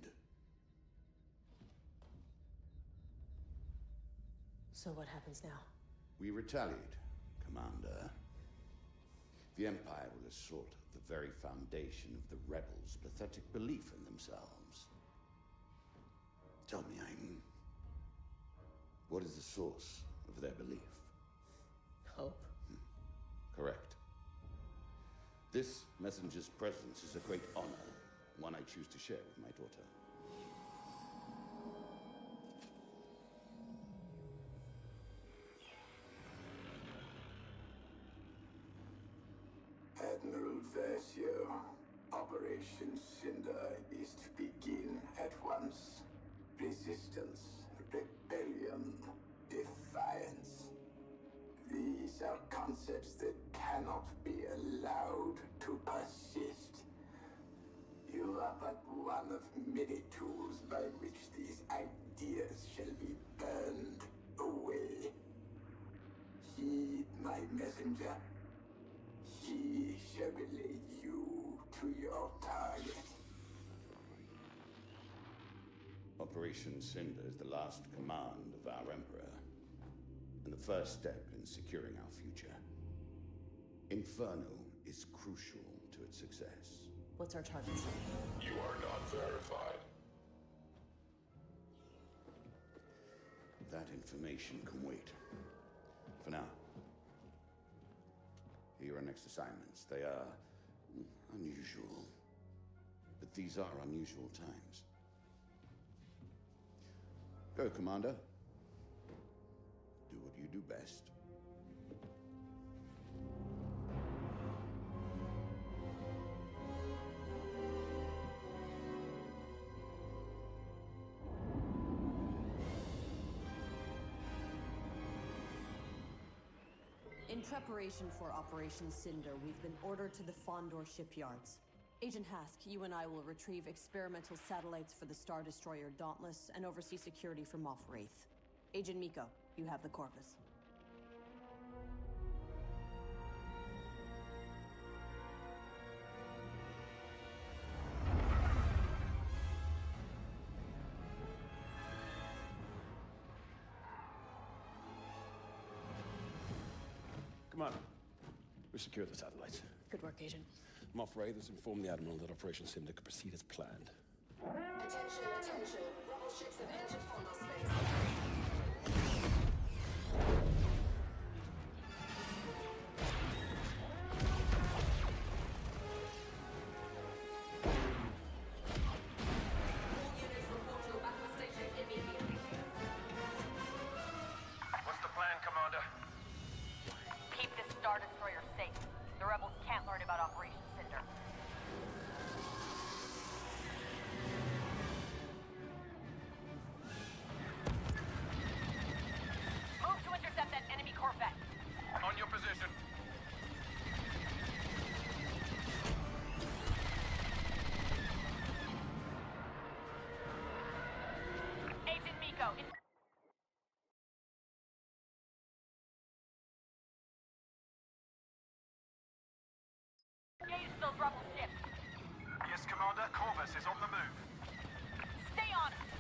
K: So what happens now?
F: We retaliate, Commander. The Empire will assault the very foundation of the rebels' pathetic belief in themselves. Tell me, Aiden, what is the source of their belief?
K: Hope.
F: Hmm. Correct. This messenger's presence is a great honor, one I choose to share with my daughter.
N: Admiral Versio, Operation Cinder is to begin at once. Resistance, rebellion, defiance. These are concepts that cannot be allowed to persist. You are but one of many tools by which these ideas shall be burned away. Heed my messenger. He shall relay you to your target.
F: Operation Cinder is the last command of our Emperor, and the first step in securing our future. Inferno is crucial to its success.
K: What's our target, sir?
C: You are not verified.
F: That information can wait. For now. Here are next assignments. They are unusual. But these are unusual times. Go, Commander. Do what you do best.
K: In preparation for Operation Cinder, we've been ordered to the Fondor shipyards. Agent Hask, you and I will retrieve experimental satellites for the Star Destroyer Dauntless and oversee security for Moff Wraith. Agent Miko, you have the Corvus.
O: Commander, we secured the satellites.
K: Good work, Agent.
O: Moff Wraith has informed the Admiral that Operation Cinder could proceed as planned.
P: Attention, attention. Rebel ships have entered Fondor space. All units report to your backup stations immediately.
G: What's the plan, Commander?
E: Keep this Star Destroyer safe. The rebels can't learn about Operation Cinder. Move to intercept that enemy corvette.
G: On your position.
E: Agent Miko, in engage those rebel ships.
G: Yes, Commander. Corvus is on the move.
E: Stay on it.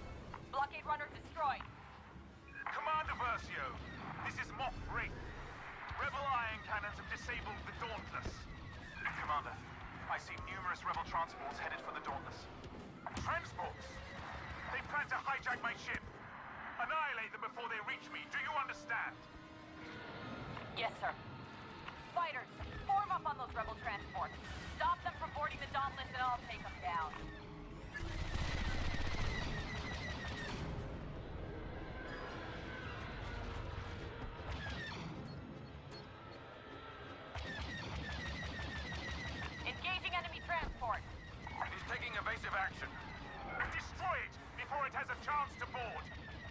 E: Blockade runner destroyed.
G: Commander Versio, this is Moff Wraith. have disabled the Dauntless. Commander, I see numerous rebel transports headed for the Dauntless. Transports? They plan to hijack my ship. Annihilate them before they reach me. Do you understand?
E: Yes, sir. Fighters, form up on those rebel transports. Stop them from boarding the Dauntless and I'll take them down. Engaging enemy transport.
G: He's taking evasive action. Destroy it before it has a chance to board.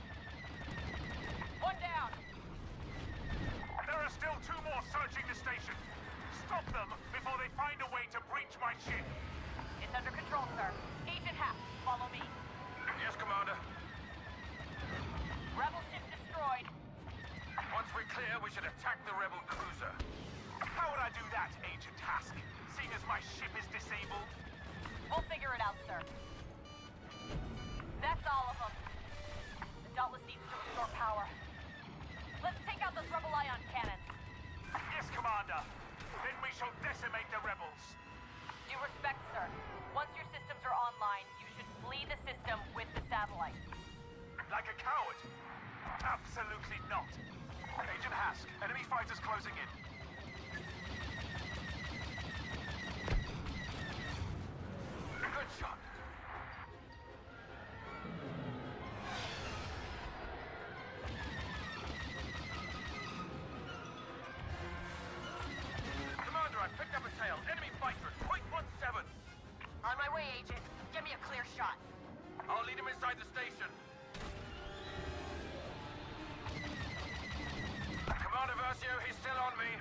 E: One down.
G: There are still two more searching the station. Stop them before they find a way to breach my ship.
E: It's under control, sir. Agent Hask, follow me.
G: Yes, Commander.
E: Rebel ship destroyed.
G: Once we're clear, we should attack the rebel cruiser. How would I do that, Agent Hask, seeing as my ship is disabled?
E: We'll figure it out, sir. That's all of them. The Dauntless needs to restore power. Let's take out those rebel ion cannons.
G: Yes, Commander. Then we shall decimate the rebels.
E: Due respect, sir. Once your systems are online, you should flee the system with the satellites.
G: Like a coward? Absolutely not. Agent Hask, enemy fighters closing in. Good shot. Commander, I picked up a tail. Enemy fighter at point one seven.
E: On my way, Agent. Give me a clear shot.
G: I'll lead him inside the station. Commander Versio, he's still on me.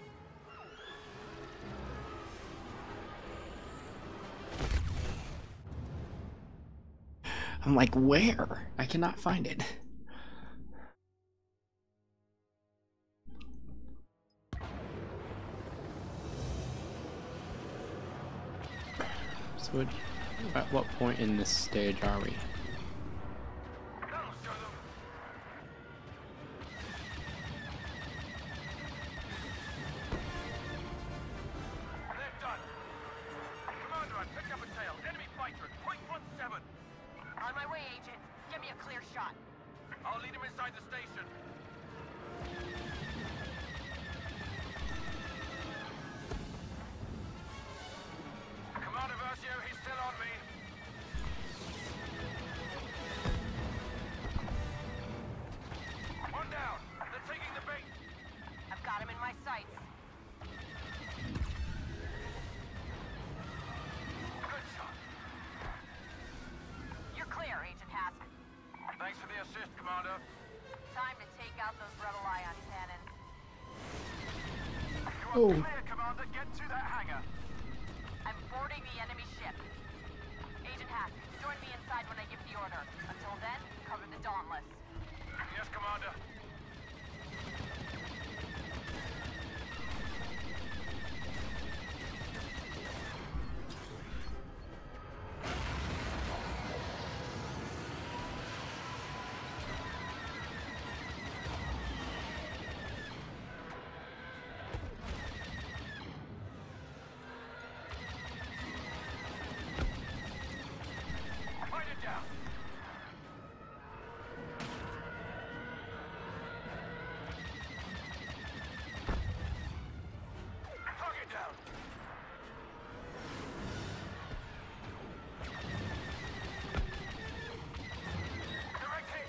A: I'm like, where? I cannot find it. So what, at what point in this stage are we?
E: On my way, Agent. Give me a clear shot.
G: I'll lead him inside the station. Commander Versio, he's still on me. One down. They're taking the bait.
E: I've got him in my sights.
G: Good shot.
E: You're clear, Agent Hask.
G: Thanks for the assist, Commander.
E: Time to take out those rebel ion cannons.
G: You are
A: Oh.
G: clear, Commander. Get to that hangar.
E: I'm boarding the enemy ship. Agent Hask, join me inside when I give the order. Until then, cover the Dauntless.
G: Yes, Commander. Fight it down. Target down. Direct hit.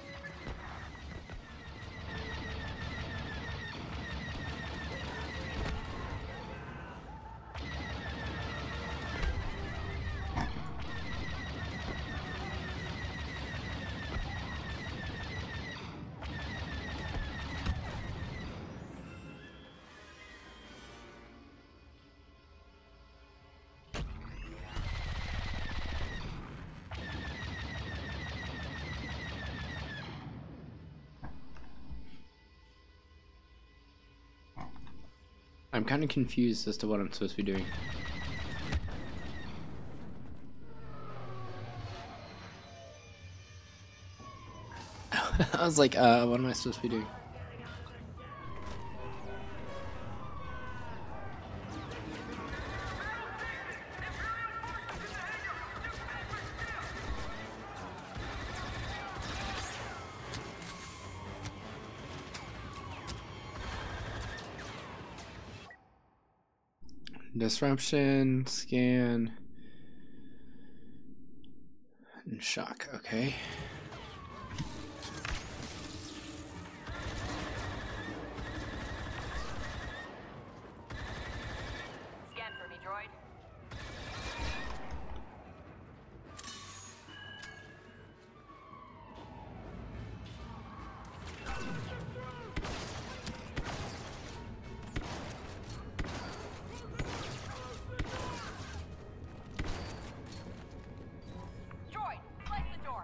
A: I'm kind of confused as to what I'm supposed to be doing. I was like, uh, what am I supposed to be doing? Disruption, scan, and shock. Okay.
E: Scan for me, droid. Droid, slice the door.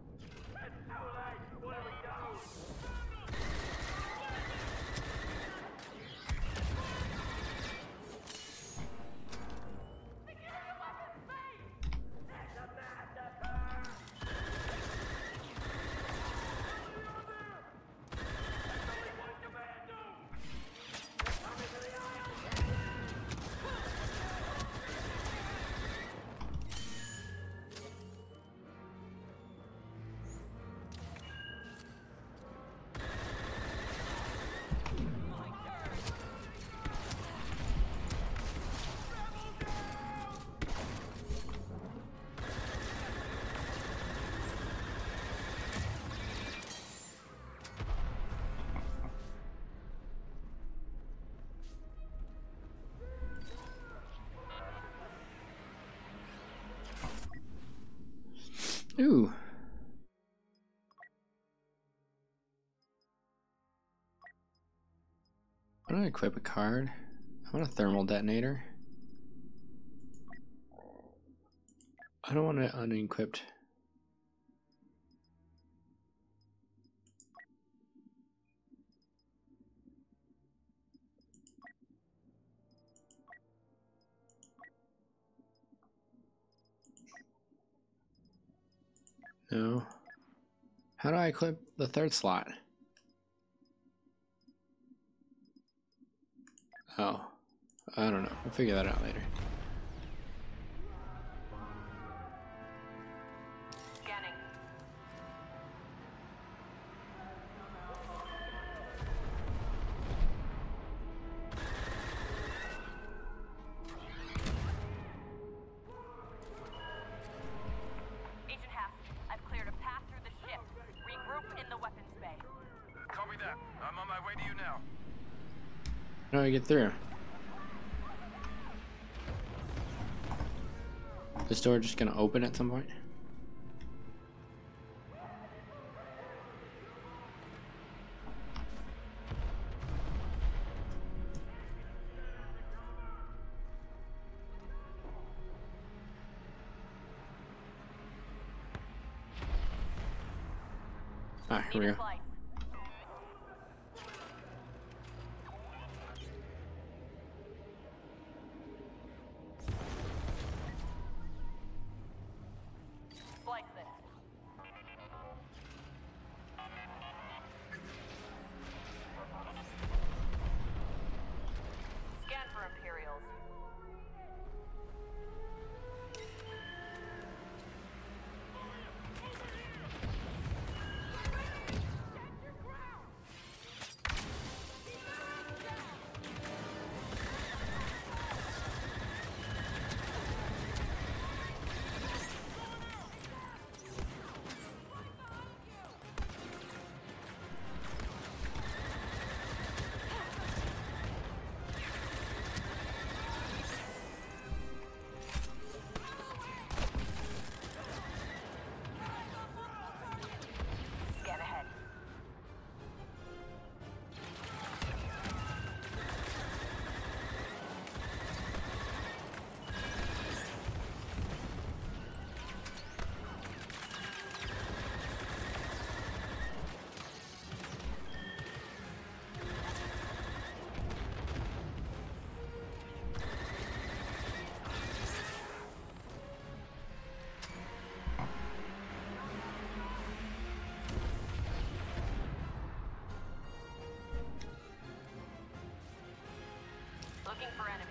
A: Ooh. I want to equip a card. I want a thermal detonator. I don't want it unequipped. No. How do I equip the third slot? Oh, I don't know. We'll figure that out later.
E: Scanning. Agent Hask, I've cleared a path through the ship. Regroup in the weapons bay.
G: Copy that. I'm on my way to you now.
A: How do I get through? This door just gonna open at some point? Ah, here we go.
E: Slice this. Scan for Imperials. Scan ahead. Looking for enemies.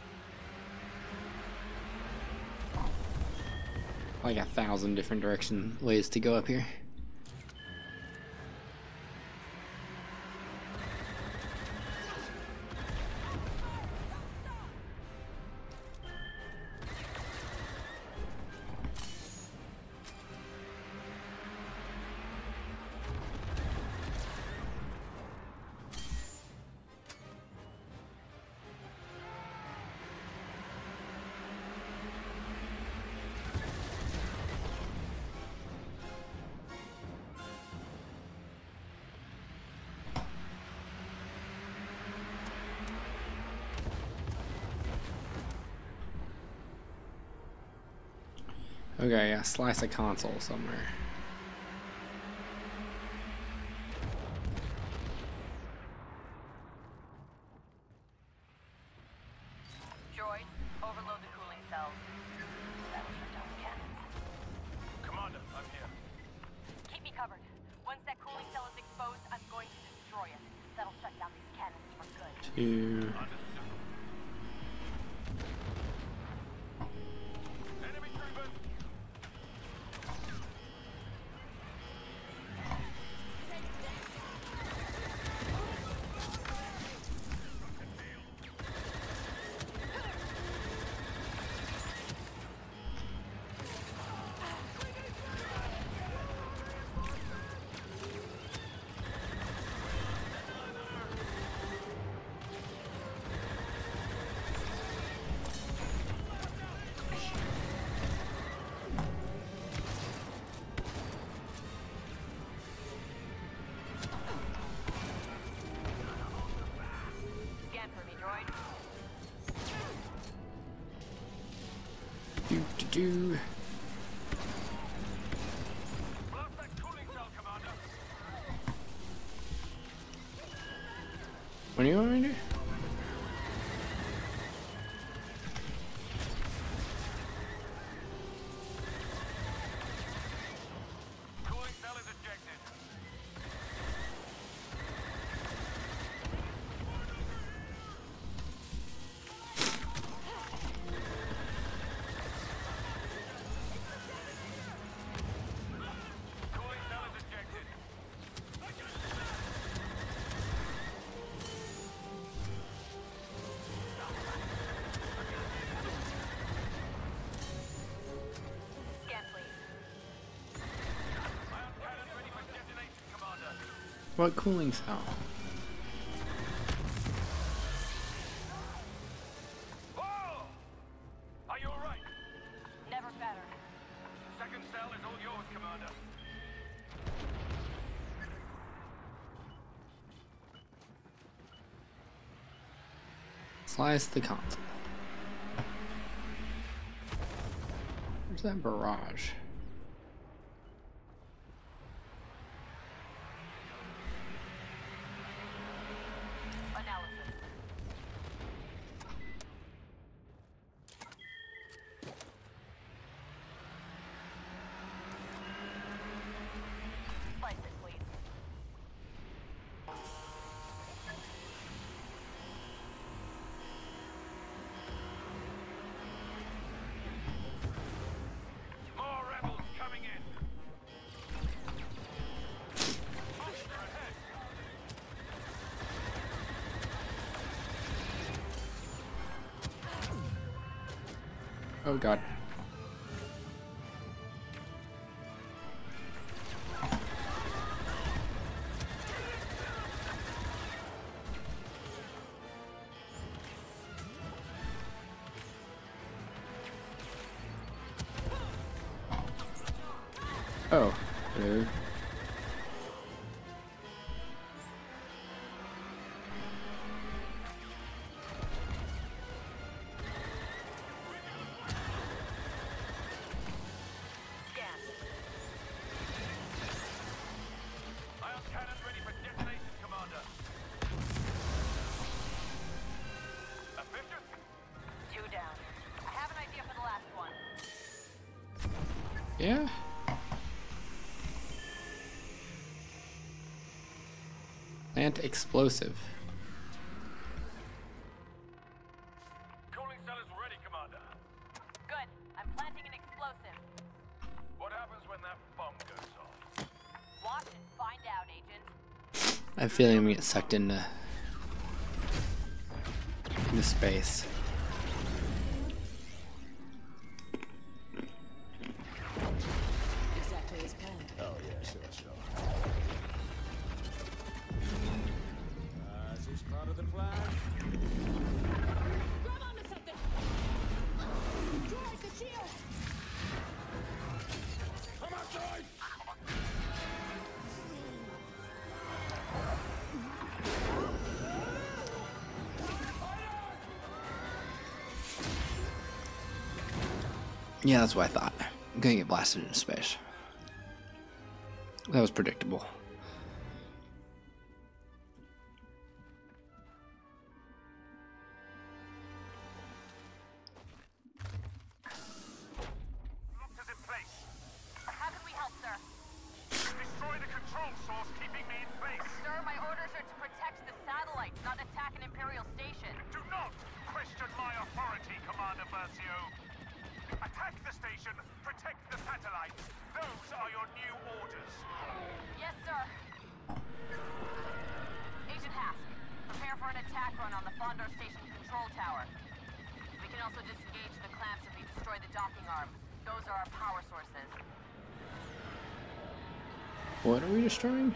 A: Like a thousand different direction ways to go up here. Okay, yeah, slice a console somewhere.
E: Droid, overload the cooling cells. That'll shut down the cannons.
G: Commander, I'm here.
E: Keep me covered. Once that cooling cell is exposed, I'm going to destroy it. That'll shut down these cannons for good.
A: Two.
G: Enemy troopers!
E: Scan for me, droid.
A: Do do do.
G: Blast that cooling cell, Commander!
A: What do you want me to do?
G: Cooling cell is ejected. Cooling cell is ejected.
E: Scan, please.
G: Ion cannon ready for detonation, Commander.
A: What cooling cell?
G: Whoa! Are you alright?
E: Never better.
G: Second cell is all yours, Commander.
A: Slice the console. Where's that barrage?
E: Analysis. Slice it, please.
G: More rebels coming in. Monster ahead.
A: Oh god. Oh, hello.
E: Scan.
G: Ion cannon ready for detonation, Commander. Efficient?
E: Two down. I have an idea for the last one.
A: Yeah? Plant explosive.
G: Cooling cell is ready, Commander.
E: Good. I'm planting an explosive.
G: What happens when that bomb goes off?
E: Watch and find out, Agent.
A: I have a feeling I'm gonna get sucked into into space.
K: Exactly as planned.
O: Oh, yeah, sure, sure.
H: Uh, is this part of the plan?
K: Grab onto something! Droid, the shield!
F: Come outside!
A: Yeah, that's what I thought. I'm gonna get blasted into space. That was predictable.
G: Lockers in place.
E: How can we help, sir?
G: Destroy the control source keeping me in place.
E: Sir, my orders are to protect the satellite, not attack an Imperial station.
G: Do not question my authority, Commander Versio. Attack the station, protect the satellites. Those are your new orders.
E: Yes, sir. Agent Hask, prepare for an attack run on the Fondor Station control tower. We can also disengage the clamps if we destroy the docking arm. Those are our power sources.
A: What are we destroying?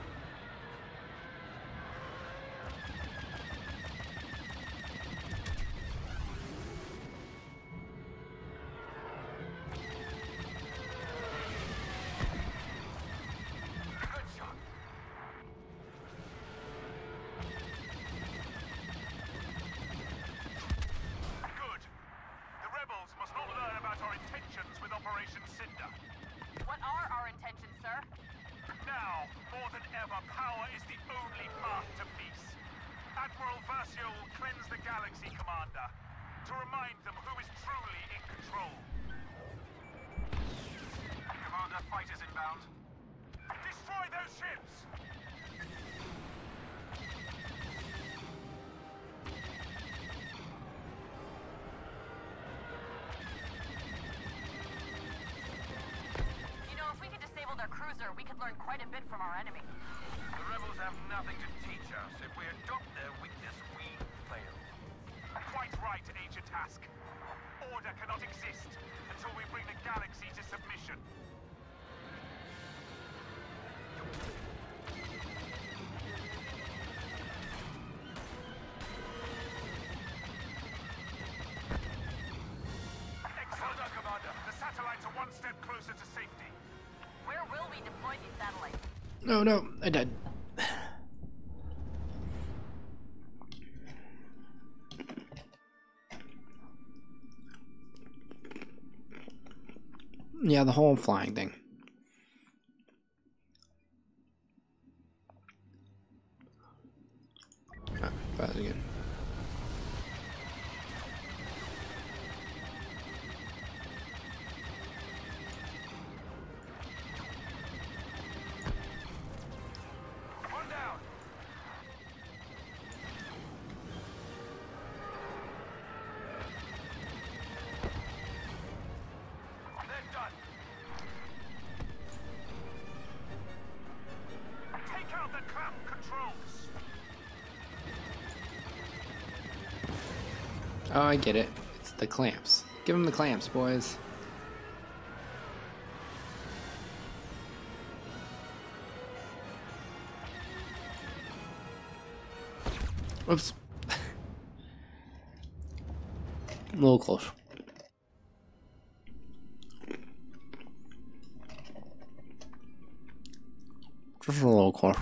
G: Admiral Versio will cleanse the galaxy, Commander, to remind them who is truly in control. Commander, fighters inbound. Destroy those ships!
E: You know, if we could disable their cruiser, we could learn quite a bit from our enemy.
F: The rebels have nothing to teach us. If we adopt their weakness, we fail.
G: Quite right, Agent Hask. Order cannot exist until we bring the galaxy to submission. Excellent, Commander. The satellites are one step closer to safety.
E: Where will we deploy these satellites?
A: No, no, I died. Yeah, the whole flying thing. Ah, try that again.
G: One down. They're done. Take out the clamp controls.
A: Oh, I get it. It's the clamps. Give them the clamps, boys. Oops. A little close. Just a little close.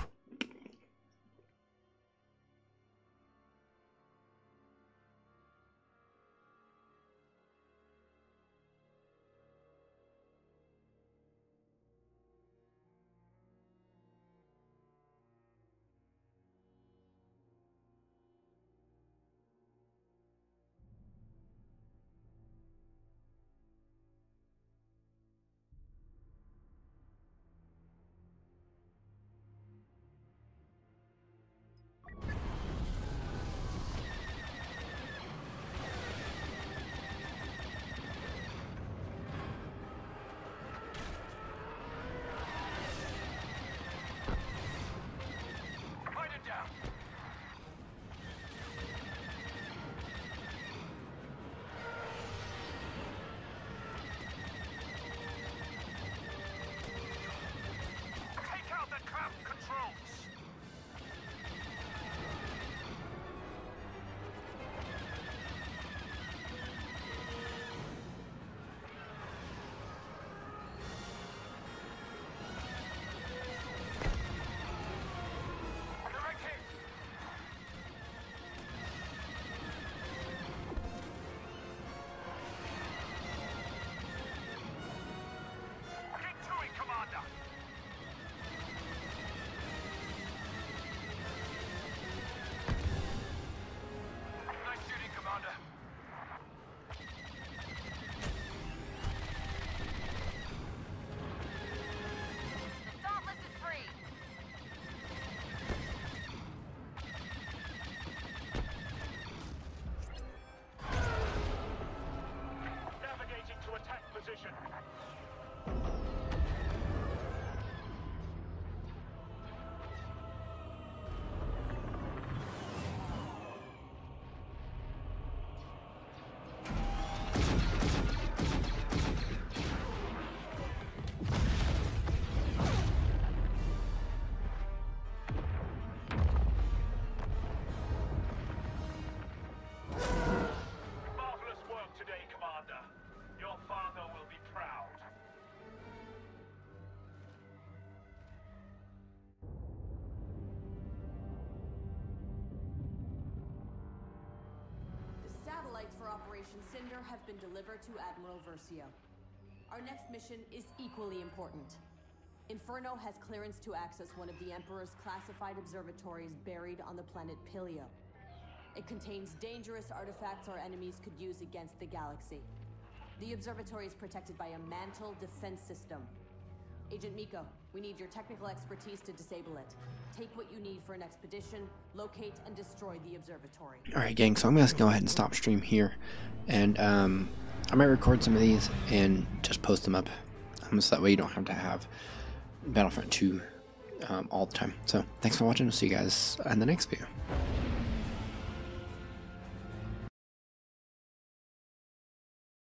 K: satellites for Operation Cinder have been delivered to Admiral Versio. Our next mission is equally important. Inferno has clearance to access one of the Emperor's classified observatories buried on the planet Pilio. It contains dangerous artifacts our enemies could use against the galaxy. The observatory is protected by a mantle defense system. Agent Miko, we need your technical expertise to disable it. Take what you need for an expedition, locate and destroy the observatory.
A: Alright gang, so I'm going to go ahead and stop stream here. And um, I might record some of these and just post them up. Um, so that way you don't have to have Battlefront two um, all the time. So thanks for watching. I'll see you guys in the next video.